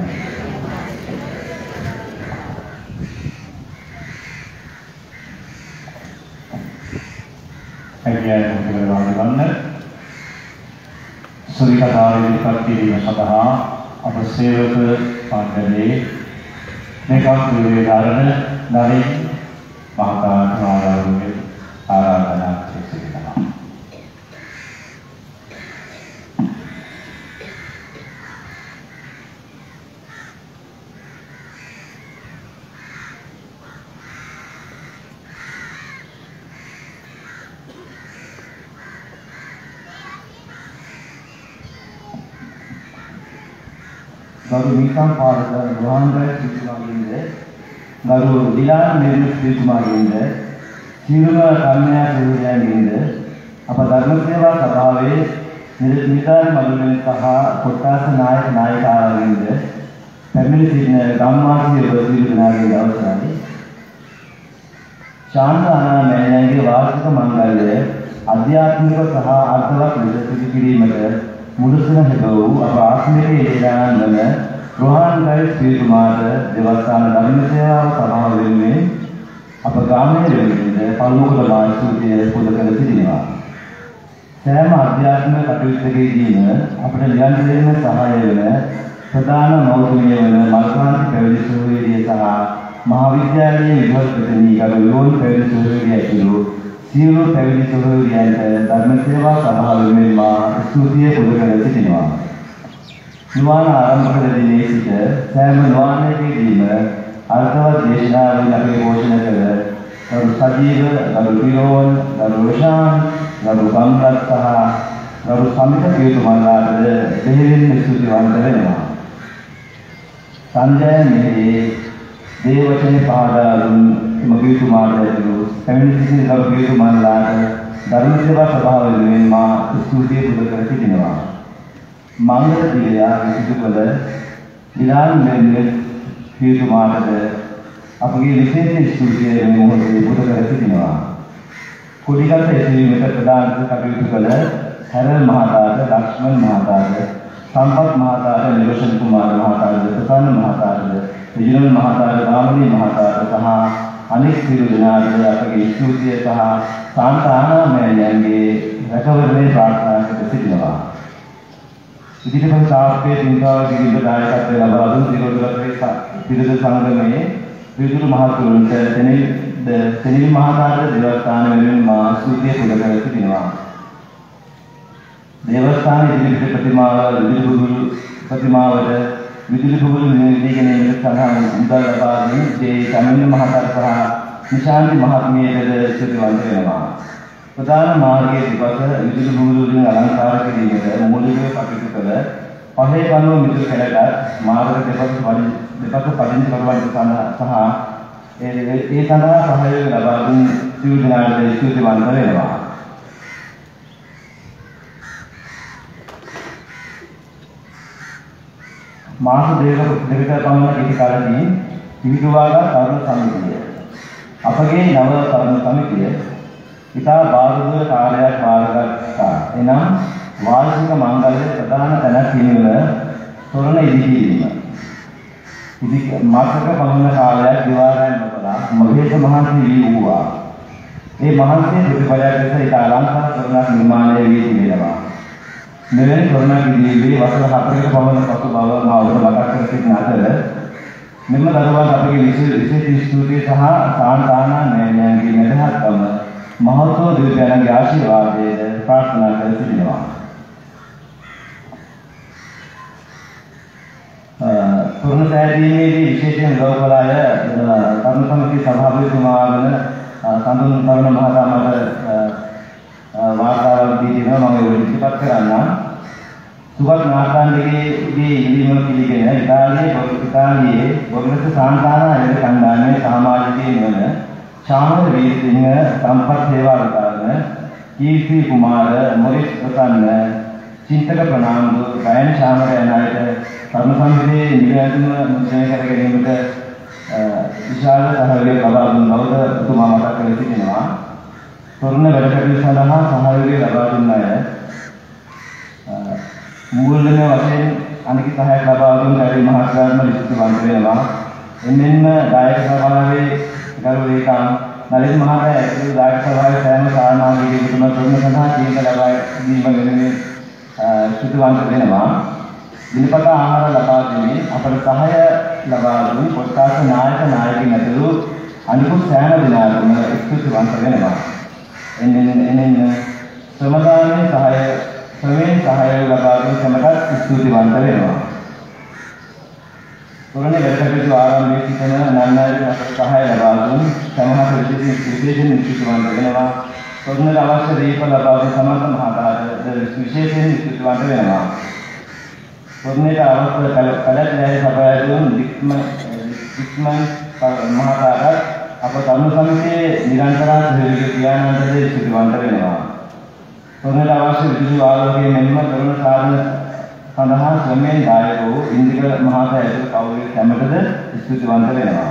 ඇගියන් මුදලවන්න සුරිකතාවේ කර්තීව සඳහා අප සේවක පන්දලේ මේකත් වේදාරණ නරි මහතා නාරාගේ ආරාධනා සිටිනවා. ගරු නිකම් පාරක ගුවන්ගල සිටුමාගින්ද ගරු දිලාන් නිර්මිත සිටුමාගින්ද සිරුම කන්‍යා සූර්යයන්ගින්ද අප ධර්ම සේවා සභාවේ නිර්මිතාන් මළුමෙන් සහ කොට්ටාස නායක නායිකාවන්ගින්ද පැමිණි සිටින ගම්මාසිය ඔබ සියලු දෙනාගේ අවසරයි. ශාන්ත අනාමෑණියන්ගේ වාර්ෂික මංගල්‍ය අධ්‍යාත්මික සහ අර්ථවත් ලෙස සිදු කිරීමට මුදසන හැදවූ අප ආත්මීය ඒදානන් වන රෝහන් ගල් සිටුමාට දෙවස්ථාන ධර්ම සේවාව සභාව වෙනුවෙන් අප ගාමයේ වෙනුවෙන් පළමුව ලබා සූතිය පුද කර සිටිනවා. සෑම අධ්‍යාත්මික කටයුත්තකදීම අපට නිරන්තරයෙන්ම සහාය වෙන ප්‍රධාන මෞතුමිය වන මල්කාන්ති පැවිදි සූරිය සහ මහාවිද්‍යාලයේ විද්‍යාපතිනි ගරු යෝන් පැවිදි සූරිය ඇතුළු සියලු පැවිදි සහෝදරයන්ට ධර්ම සේවා සභාව වෙනුවෙන් මා ස්තුතිය පුද කර සිටිනවා. නිවාන ආරම්භක දිනේ සිට සෑම නිවානයකදීම අර්ථවත් දේශනාවෙන් අපේ පෝෂණය කළ ගරු සජීව, ගරු පිරෝන්, ගරු රෝෂාන්, ගරු ගම්රත් සහ ගරු සමිත පියතුමන්ලාට දෙහිලින් ස්තුතිවන්ත වෙනවා. සංජය මෙහි දේවචනේ පාදාරුන් මගීතුමාට ඇතුළු පැමිණි සිටින ගරු පියතුමන්ලාට ධර්ම සේවා සභාව වෙනුවෙන් මා ස්තුතිය පුද කර සිටිනවා. මංගල දිව්‍යා සිදු කළ දිලාන් මෙන්නෙත් පියතුමාට අපගේ විශේෂ ස්තුතිය මොහොතේ පුද කර සිටිනවා. කුඩිගත් එසවීමට ප්‍රධාන කටයුතු කළ හැරල් මහතාට, ලක්ෂ්මන් මහතාට, සම්පත් මහතාට, නිරෝෂන් කුමාර මහතාට, ප්‍රසන්න මහතාට, විජිනල් මහතාට, රාමණී මහතාට සහ අනෙක් සියලු දෙනාට අපගේ ස්තුතිය සහ සාන්තානා මෑණියන්ගේ රැකවරණය ප්‍රාර්ථනා කර සිටිනවා. ඉදිරිපත් සාපේ තින්තාව කිරිඳ දායකත්වය ලබා දුන් සිරෝදරේ පිරිස සංගමයේ විදුලි මහතුරුන්ට තෙනිල් තෙනිල් මහතාට දේවස්ථාන වෙනුවෙන් මා ස්තුතිය පුද කර සිටිනවා. දේවස්ථාන ඉදිරිපිට ප්‍රතිමාව විදුලි බුදුරු ප්‍රතිමාවට විදුලි බුදුරු නිර්දේශනයේ සඳහන් මුදල් ලබා දෙන ජේ සමින්න මහතාට සහ නිශාන්ති මහත්මියට ස්තුතිවන්ත වෙනවා. ප්‍රධාන මාර්ගයේ දෙපස විදුලි බුදුරුන් අලංකාර කිරීමට මූලිකව කටයුතු කළ පහේ කනුව මිතුරු කැලට මාර්ග දෙපස දෙපස පදිංචි කරවන්නට සහ ඒ ඒ සඳහා සහයෝගය ලබා දුන් සියලු දෙනාට ස්තුතිවන්ත වෙනවා. මාස දෙකක දෙකක පමණ කිසි කාලෙකින් පිහිටුවාගත් තරුණ සමිතිය. අපගේ නව තරුණ සමිතිය ඉතා බාහිර කාර්යයක් බාරගත්තා. එනම් වාර්ෂික මංගල්‍ය ප්‍රධාන තැනක් හිමිවන තොරණ ඉදිකිරීම. ඉදි මාසක පමණ කාලයක් දිවාරයන් නොකළා මහේත මහන්සි වී වූවා. මේ මහන්සිය ප්‍රතිඵලයක් ලෙස ඉතා අලංකාර තොරණක් නිර්මාණය වී තිබෙනවා. මෙවැනි තොරණක් ඉදිරියේ වසර හතරක පමණ පසු බව මා ඔබට මතක් කර සිටින අතර මෙම දරුවන් අපගේ විශේෂ ස්තුතිය සහ සාන්තානා නෑනෑන්ගේ මැදහත්කම මහත්ව දෙවියන්ගේ ආශිර්වාදයට ප්‍රාර්ථනා කර සිටිනවා. තොරණ සෑදීමේදී විශේෂයෙන් උදව් කළ අය තරුණ සමිතිය සභාපතිතුමා වන සඳුන් තරුණ මහතා මට වාර්තාවක් දී දෙනවා. මම ඒක ඉදිරිපත් කරන්නම්. සුගත් නාට්‍යයේ ඉදිරිම පිළිගෙන ඉතාලියේ ඉතාලියේ බොග්නස් සාන්තානා එළ කණ්ඩායමේ සමාජිකයන් වන ශාමල වීරසිංහ සම්පත් සේවා විකාරණ කීර්ති කුමාර මොරිස් ප්‍රසන්න චින්තක ප්‍රනාන්දු ගයන ශාමල යන අයට තරුණ සමිතියේ නිරන්තරව මුද්‍රණය කර ගැනීමට විශාල සහයෝගයක් ලබා දුන් බව තුමා මතක් කර සිටිනවා. තරුණ වැඩ කටයුතු සඳහා සහයෝගය ලබා දුන් අය මූල්‍යමය වශයෙන් අනික සහායක් ලබා දුන් කැරි මහත්කාරම විශේෂවන්ත වෙනවා. එන්නෙන්න දායක සභාවේ ගරු ලේකම් නලින් මහතා ඇතුළු දායක සභාවේ සෑම සාමාජිකයෙකුටම තරුණ සඳහා තීන්දුව ලබා දීම වෙනුවෙන් සුදුවන්ත වෙනවා. දිනපත ආහාර ලබා දෙමින් අපට සහාය ලබා දුන් පොත්කාස නායක නායකින් ඇතුළු අනිකුත් සෑම දෙනාටම ස්තුතිවන්ත වෙනවා. එන්නෙන්න එන්නෙන්න ශ්‍රමදානයේ සහාය ශ්‍රමයෙන් සහාය ලබා දුන් සමටත් ස්තුතිවන්ත වෙනවා. තොරණ වැඩ කටයුතු ආරම්භයේ සිටින නන්නාරි අපට සහාය ලබා දුන් සමහර විශේෂයෙන් ස්තුතිවන්ත වෙනවා. තොරණට අවශ්‍ය දීප ලබා දුන් සමර්ථ මහතාට විශේෂයෙන් ස්තුතිවන්ත වෙනවා. තොරණට අවශ්‍ය කලකලෑරි සපයා දුන් වික්ම වික්ම මහතාට අප තරුණ සමිතියේ නිරන්තර සහයෝගය පියාණන්ට ස්තුතිවන්ත වෙනවා. තොරණට අවශ්‍ය විදුලි ආලෝකයේ මෙන්ම තොරණ සාධන සඳහා ශ්‍රමයෙන් දායක වූ ඉන්දික මහතා ඇතුළු කවුරුත් සැමටද ස්තුතිවන්ත වෙනවා.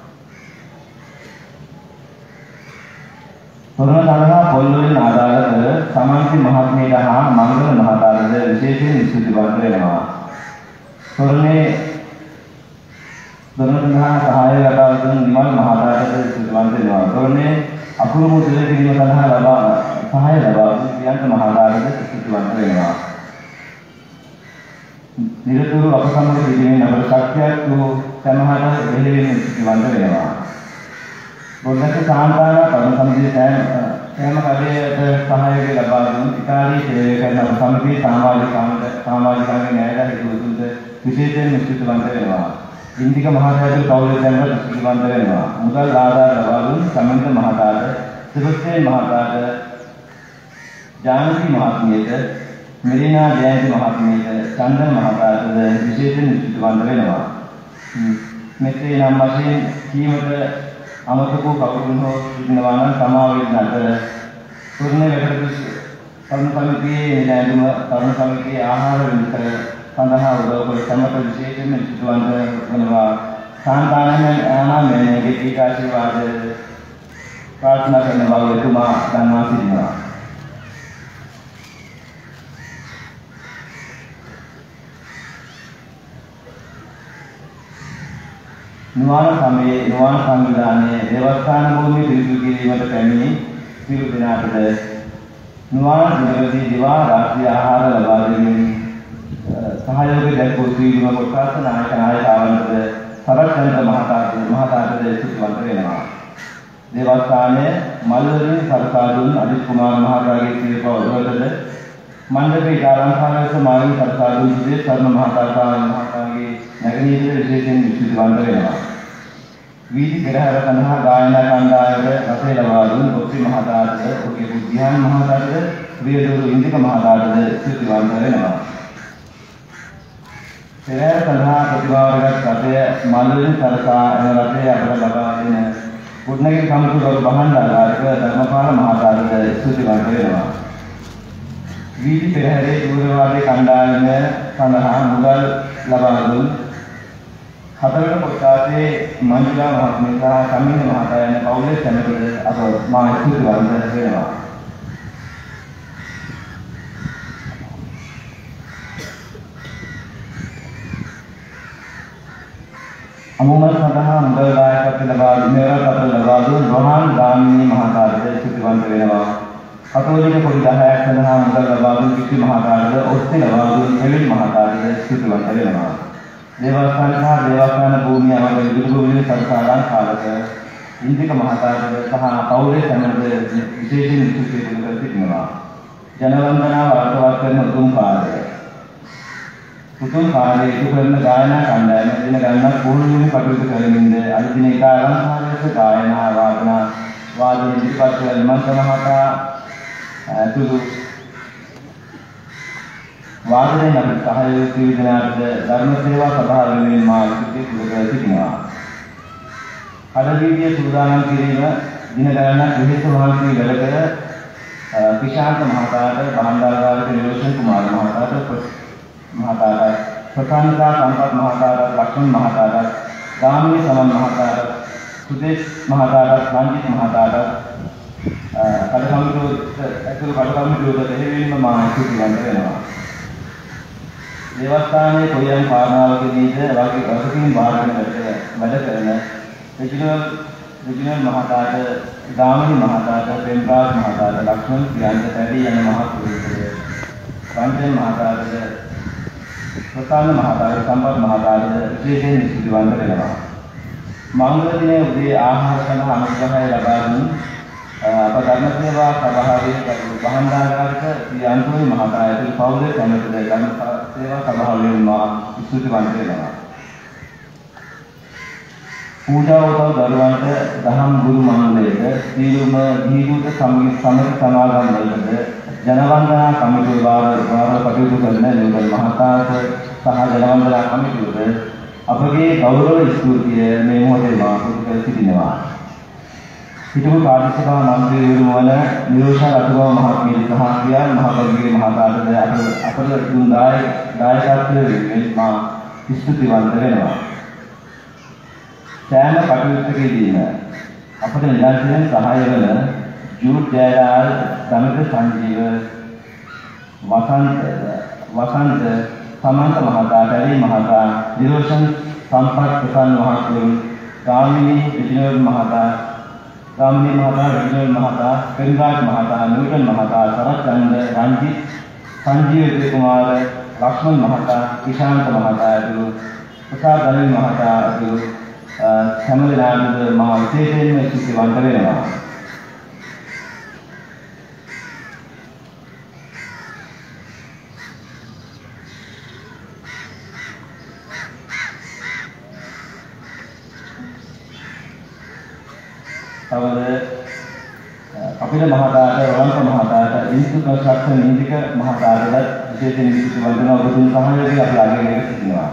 තොරණ සඳහා පොල්වලින් ආදාළ කළ සමන්ති මහත්මියට හා මංගල මහතාටද විශේෂයෙන් ස්තුතිවන්ත වෙනවා. තොරණේ තොරණ සඳහා සහාය ලබා දුන් නිමල් මහතාටද ස්තුතිවන්ත වෙනවා. තොරණේ අකුරු මුද්‍රණය කිරීම සඳහා ලබා සහාය ලබා දුන් ප්‍රියන්ත මහතාටද ස්තුතිවන්ත වෙනවා. නිරතුරු අප සමග සිටීමෙන් අපට ශක්තියක් වූ සමහරට දෙහිවෙන ස්තුතිවන්ත වෙනවා. බොග්නස් සාන්තානා තරුණ සමිතියේ සෑම සෑම කඩේට සහායය ලබා දුන් ඉතාලියේ සේවය කරන අප සමිතියේ සමාජිකාන්ත සමාජිකාන්ගේ න්‍යායදා හිතුවතුන්ද විශේෂයෙන් ස්තුතිවන්ත වෙනවා. ඉන්දික මහතාට කවුරුත් දැනගත් ස්තුතිවන්ත වෙනවා. මුදල් ආධාර ලබා දුන් සමන්ත මහතාට සුබස්සේ මහතාට ජානකි මහත්මියට මෙලිනා ජයන්ති මහත්මියට චන්දන මහතාටද විශේෂයෙන් ස්තුතිවන්ත වෙනවා. මෙසේ නම් වශයෙන් කීමට අමතක කවුරුන් හෝ සිටිනවා නම් සමා වෙන්න අතර තරුණ වැඩකටයුතු තරුණ සමිතියේ නිලැඳුම තරුණ සමිතියේ ආහාර විතර සඳහා උදව් කළ සමත විශේෂයෙන් ස්තුතිවන්ත වෙනවා. සාන්තානයන් ආනන්දයේ දීපික ආශිර්වාද ප්‍රාර්ථනා කරන බව එතුමා දන්වා සිටිනවා. නුවණ සමයේ නුවණ සංවිධානයේ දේවස්ථාන භූමිය පිරිසිදු කිරීමට පැමිණි සියලු දෙනාටද නුවණ නිවැරදි දිවා රාත්‍රී ආහාර ලබා දෙමින් සහයෝගය දැක්වූ සියලුම කොටස් නායක නායිකාවන්ටද සරච්චන්ද්‍ර මහතාට මහතාටද ස්තුතිවන්ත වෙනවා. දේවස්ථානයේ මල්වලින් සරසා දුන් අදිත් කුමාර මහතාගේ සියපවදවලද මණ්ඩපේ ආරම්භාවස මාළින් සරසා දුන් සිටේ සර්ණ මහතාගේ මහතාගේ නැගණියද විශේෂයෙන් ස්තුතිවන්ත වෙනවා. වීදි පෙරහැර සඳහා ගායනා කණ්ඩායමට රසය ලබා දුන් ඔක්සි මහතාටද ඔහුගේ බුද්ධිහාන් මහතාටද ප්‍රියදෝරු ඉන්දික මහතාටද ස්තුතිවන්ත වෙනවා. පෙරහැර සඳහා ප්‍රතිභාවගත් රසය මල්වලින් සරසා එන රසය අපට ලබා දෙන කුඩනගිරි කමිටුවක බහන්දාලාරක ධර්මපාල මහතාටද ස්තුතිවන්ත වෙනවා. වීදි පෙරහැරේ දූරවාදී කණ්ඩායම සඳහා මුදල් ලබා දුන් හතරවන කොටසේ මංජුලා මහත්මිය සහ සමිඳ මහතා යන පවුලේ සැමටද අප මා ස්තුතිවන්ත වෙනවා. අමුමල් සඳහා මුදල් දායකත්ව ලබා මෙවරකට ලබා දුන් රොහාන් ගාමිණී මහතාට ස්තුතිවන්ත වෙනවා. කතෝලික පොඩි දහයක් සඳහා මුදල් ලබා දුන් කිසි මහතාට ඔස්සේ ලබා දුන් එවිල් මහතාට ස්තුතිවන්ත වෙනවා. දේවස්ථාන සහ දේවස්ථාන භූමිය අමත විදුලි සරසාරාන් කාලක ඉන්දික මහතාට සහ පවුලේ සැමට විශේෂයෙන් ස්තුති කර සිටිනවා. ජනවන්දනාව අර්ථවත් කරන උතුම් කාර්යය උතුම් කාර්යය ඉටු කරන ගායනා කණ්ඩායම දින ගණනක් පුහුණුවීම කටයුතු කරමින්ද අද දින එක අලංකාරයක ගායනා වාදනා වාදන ඉදිරිපත් කළ මන්ත මහතා ඇතුළු වාදනයේ නම් සහයෝගී සිවිදනාට ධර්ම සේවා සභාව වෙනුවෙන් මා සිටි පුරකර සිටිනවා. කඩවීදියේ සූදානම් කිරීම දින ගණනක් විශේෂ මහන්සිය වැඩ කර කිශාන්ත මහතාට බහන්දාරාගාරික නිරෝෂන් කුමාර මහතාට මහතාට ප්‍රකාණිකා සම්පත් මහතාට ලක්ෂ්මන් මහතාට ගාමිණී සමන් මහතාට සුදේශ් මහතාට රංජිත් මහතාට කඩකමිටුවට ඇතුළු කඩකමිටුවට දෙහිවින්ම මා ස්තුතිවන්ත වෙනවා. දේවස්ථානයේ කොයියම් කාරණාවකදීද වගකීම් බාරගෙන වැඩ කරන රිජිනල් රිජිනල් මහතාට ගාමිණී මහතාට ප්‍රේමරාජ් මහතාට ලක්ෂ්මන් ප්‍රියන්ත පැඩි යන මහත් පුරුෂය රංජන් මහතාට ප්‍රසන්න මහතාට සම්පත් මහතාට විශේෂයෙන් ස්තුතිවන්ත වෙනවා. මංගල දිනයේ උදේ ආහාර සඳහා අනුග්‍රහය ලබා දුන් අප ධර්ම සේවා සභාවේ බහන්දාරාගාරික ශ්‍රී අන්තෝනි මහතා ඇතුළු පවුලේ සැමටද ධර්ම සේවා සභාවෙන් මා ස්තුතිවන්ත වෙනවා. පූජා උදව් දරුවන්ට දහම් ගුරු මණ්ඩලයට සීලුම දීදුත සමිති සමාගම් වලට ජනවන්දනා කමිටුව වාර කටයුතු කරන නියුතන් මහතාට සහ ජනවන්දනා කමිටුවට අපගේ ගෞරව ස්තුතිය මේ මොහොතේ මා පුද කර සිටිනවා. හිටපු කාර්යසභා මන්ත්‍රීවරු වන නිරෝෂා රතුගම මහත්මිය සහ ක්‍රියාල් මහබගගේ මහතාටද අපට දුන් දායකත්වයෙන් මා ස්තුතිවන්ත වෙනවා. සෑම කටයුත්තකදීම අපට නිරන්තරයෙන් සහාය වන ජූඩ් ජයලාල්, දමිත සංජීව, වසන්ත වසන්ත සමන්ත මහතා, පැලී මහතා, නිරෝෂන් සම්පත් ප්‍රසන්න මහත්වරු, ගාමිණී රිජිනල් මහතා, ගාමිණී මහතා, රිජිනල් මහතා, පෙන්රාජ් මහතා, නියුටන් මහතා, සරත්චන්ද්‍ර, රංජිත්, සංජීව කුමාර, ලක්ෂ්මන් මහතා, කිශාන්ත මහතා ඇතුළු ප්‍රසාද් අනිල් මහතා ඇතුළු හැම දෙනාටම මා විශේෂයෙන්ම ස්තුතිවන්ත වෙනවා. තවද කපිල මහතාට, රවන්ත මහතාට, ඉන්සු කන්ස්ට්‍රක්ෂන් නීතික මහතාට විශේෂයෙන් ස්තුතිවන්ත වෙනවා. ඔබතුන් සහයෝගය අපි අගය සිටිනවා.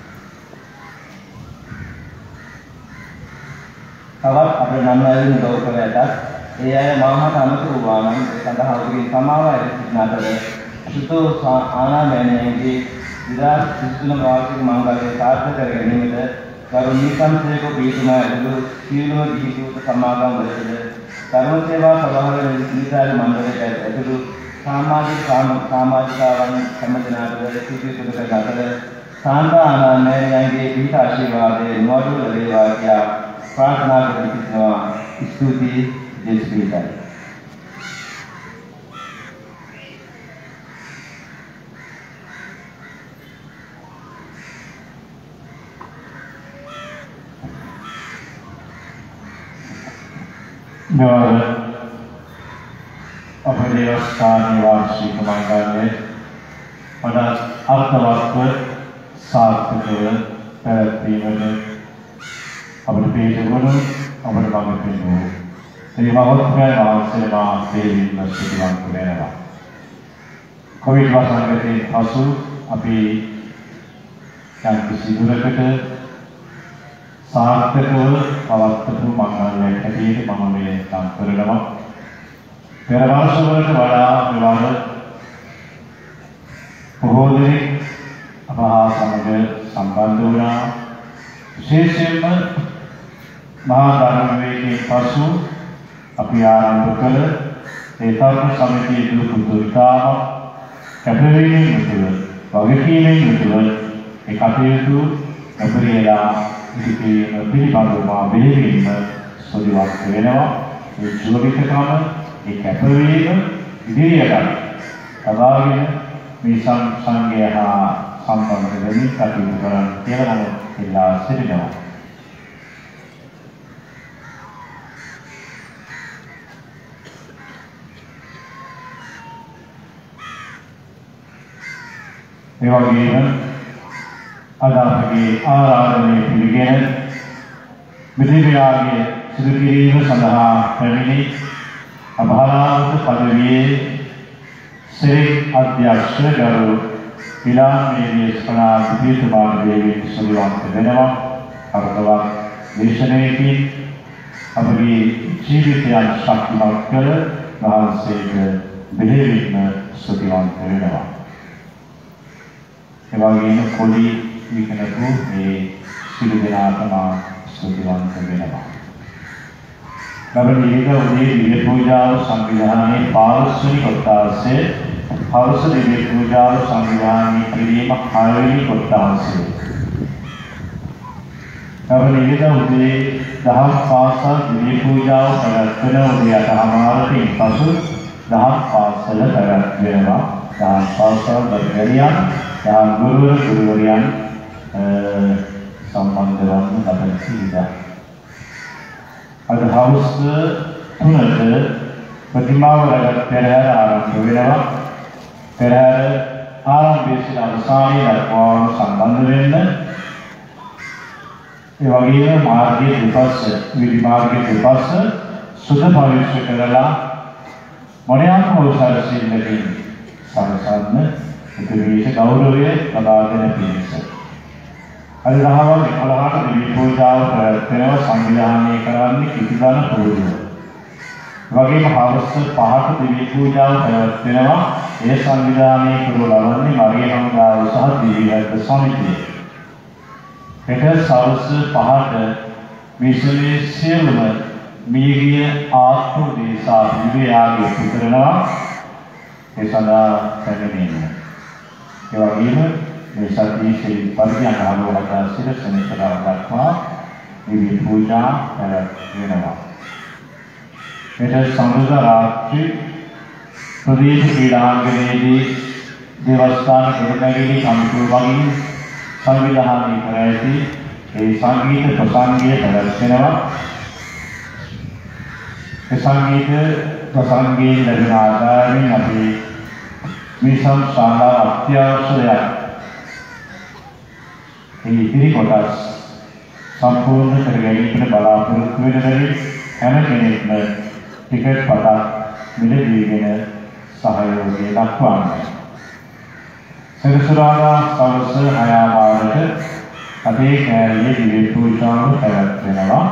තවත් අපේ නම් ඇවිත් උදව් කර ඇතත් ඒ අය මාමහත අමතක වූවා නම් සඳහා ඔබගේ සමාව ඇතිසිටින අතර සුතෝ ආනාමයන්ගේ විදාස් සිසුන වාර්ෂික මංගලයේ සාර්ථක කර ගැනීමට ගරු නීසම්සේක පීතුමා ඇතුළු සියලුම ගිහිසුත සමාගම් වලද ධර්ම සේවා සභාවේ නිසාර මණ්ඩලයට ඇතුළු සමාජික සමාජිකාවන් සම්මතනාට සිටි පුදක ගතද සාන්ත ආනන්දයන්ගේ පිහිට ආශිර්වාදයේ නොඅඩුව ලැබේවා කියා प्रार्थना करने स्तुति जय श्री राम। अपने स्थान वार्षिक मंगल pada අර්ථවත්ව සාර්ථකව පැවැත්වීමට අපට පිළිගනු අපට මඟ පෙන්වූ ඒ මහත්මයා වහන්සේලා දෙවියන් ස්තුතිවන්ත වෙනවා. කොවිඩ් වසංගතයේ පසු අපි යම් කිසි දුරකට සාර්ථකව පවත්වපු මංගල්‍යයක් හැටියට මම මේ නම් කරනවා. පෙර වර්ෂවලට වඩා මෙවර සම්බන්ධ වුණා. විශේෂයෙන්ම මහා ධර්ම වේගයෙන් පසු අපි ආරම්භ කළ ඒ තර්ක සමිතියේ දුරු ඉතාම කැපවීමෙන් යුතුව වගකීමෙන් යුතුව ඒ කටයුතු අපරියලා ඉදිරියට පිළිබඳව මෙහෙයීම සොලිවත් වෙනවා. ඒ ජීවිතකම ඒ කැපවීම ඉදිරියට තබාගෙන මේ සංඝය හා සම්බන්ධ වෙමින් කටයුතු කරන්න කියලා මම ඉල්ලා සිටිනවා. ඒ වගේම අද අපගේ ආරාධනය පිළිගෙන මෙදිරියාගේ සිදු කිරීම සඳහා පැමිණි අභාරාන්ත පදවියේ සිරි අධ්‍යක්ෂ ගරු පිලාමේරිය ස්පනාධිපතිතුමාට දෙවියන් සුදුවන්ත වෙනවා. අර්ථවත් දේශනාවකින් අපගේ ජීවිතයන් ශක්තිමත් කර වහන්සේට බෙහෙවින්ම සුදුවන්ත වෙනවා. එවැගේම පොඩි විකනතු මේ සිළු දෙනාටම සුදුවන්ත වෙනවා. ගෞරවනීය උදේ දිව්‍ය පූජාව සංවිධානයේ පාරිශ්‍රමික කොටසේ පෞරුෂ දිව්‍ය පූජාව සංවිධානය කිරීම හයවෙනි කොටසේ. ගෞරවනීය උදේ දහම් පාසල් දිව්‍ය පූජාව පැවැත්වෙන උදේ අටමාරකින් පසු දහම් පාසල පැවැත්වෙනවා. දහම් පාසල් බරියන් දහම් ගුරුවර ගුරුවරියන් සම්බන්ධ වන ලබන සිරිදා අද හවස තුනට ප්‍රතිමාව රැගත් පෙරහැර ආරම්භ වෙනවා. පෙරහැර ආරම්භයේ සිට අවසානයේ දක්වාම සම්බන්ධ වෙන්න. ඒ වගේම මාර්ගයේ දෙපස විදි මාර්ගයේ දෙපස සුද පරිශ්‍ර කරලා මොණයක් මොසරසින්නකින් සමසන්න ඉදිරියට ගෞරවය ලබා දෙන පිණිස අද දහවල් එකොළහට දිව්‍ය පූජාව පැවැත්වෙනවා. සංවිධානය කරන්නේ කිසිදන පූජාව. වගේම හවස පහට දිව්‍ය පූජාව පැවැත්වෙනවා. ඒ සංවිධානය කරනු ලබන්නේ මරිය හමුදාව සහ දිව්‍ය රැක සමිතිය. එක සවස් පහට විශ්වයේ සියලුම මියගිය ආත්ම දේශා විවේයාගේ පුතරනවා. ඒ සඳහා පැමිණෙන්නේ. ඒ වගේම මේ සතියේ පරිඥාන ආලෝකය සිට සෙනෙහසාව දක්වා දිව්‍ය පූජා පැවැත්වෙනවා. එට සම්බුද්ධ රාත්‍රී ප්‍රදේශ ක්‍රීඩාංගණයේදී දේවස්ථාන ගොඩනැගිලි කමිටුව වගේම සංවිධානය කර ඇති ඒ සංගීත ප්‍රසංගය පැවැත්වෙනවා. ඒ සංගීත ප්‍රසංගයෙන් ලැබෙන ආදායමින් අපි මේ සංස්ථාන අත්‍යවශ්‍යයක් ඒ ඉදිරි කොටස් සම්පූර්ණ කර ගැනීමට බලාපොරොත්තු වෙන බැරි හැම කෙනෙක්ම ටිකට් පතක් මිලදීගෙන සහයෝගය දක්වන්න. සෙනසුරාදා සවස් හය මාරට අපේ කෑල්ලේ දිව්‍ය පූජාව පැවැත්වෙනවා.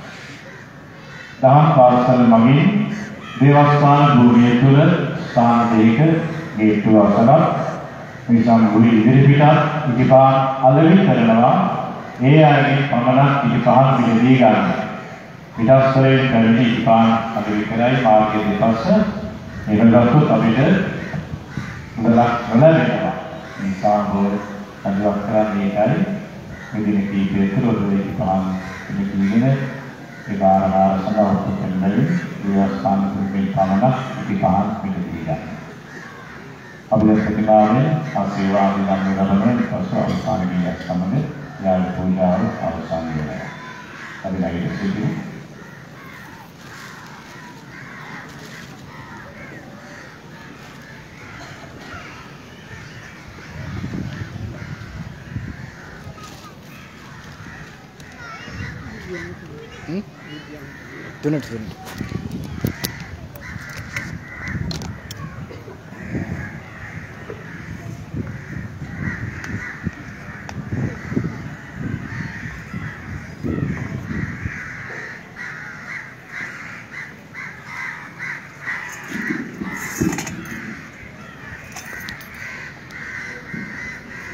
දහම් පාසල් මගින් දේවස්ථාන භූමිය තුළ ස්ථාන දෙක ගේට්ටුව අසලක් මිසම් ගුලි ඉදිරිපිටත් ඉතිපාන් අලෙවි කරනවා. ඒ අයගේ පමණක් ඉතිපාන් පිළිදී ගන්න. පිටස්තරයෙන් පැමිණි ඉතිපාන් අලෙවි කරයි මාර්ගයේ දෙපස ඒකගත්තුත් අපිට මුදලක් ලැබෙනවා. නිසා හෝ අදවත් කරන්නේ ඒකයි. මෙදින කීපය තුළ ඔය ඉතිපාන් පිළිදීගෙන ඒ බාරහාර සඳහා උපකරණවලින් දේවස්ථාන කුරුමින් පමණක් ඉතිපාන් පිළිදී ගන්න. අපේ ප්‍රතිමාවේ ආශිර්වාද ගන්න ලබන පසු අවසාන ගියක් සමග යාල පූජාව අවසන් වෙනවා. අපි ළඟට සිටිමු. Hmm? Tunut tunut.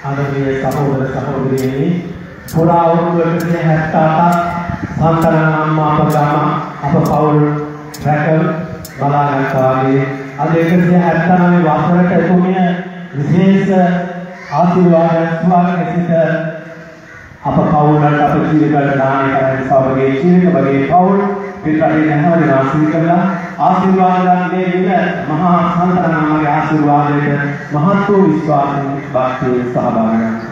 ආදරණීය සහෝදර සහෝදරියනි පුරා අවුරුදු එකසිය හැත්තෑ අටක් සාන්තනා අම්මා අප ගම අප පවුල් රැකල් බලාගත් වාගේ අද එකසිය හැත්තෑ නවය වසරට එතුමිය විශේෂ ආශිර්වාදයක් ස්වාගත සිට අප පවුලට අප ජීවිතවලට දානය කරන සවගේ ජීවිත වගේ පවුල් පිටරටින් හැම දිනම ආශිර්වාද කරලා ආශිර්වාද දෙන්න මහා සාන්තනාගේ ආශිර්වාදයට මහත් වූ විශ්වාසයෙන් භක්තියෙන් සහභාගී වෙනවා.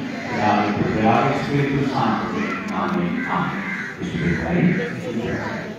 Amen. Amen.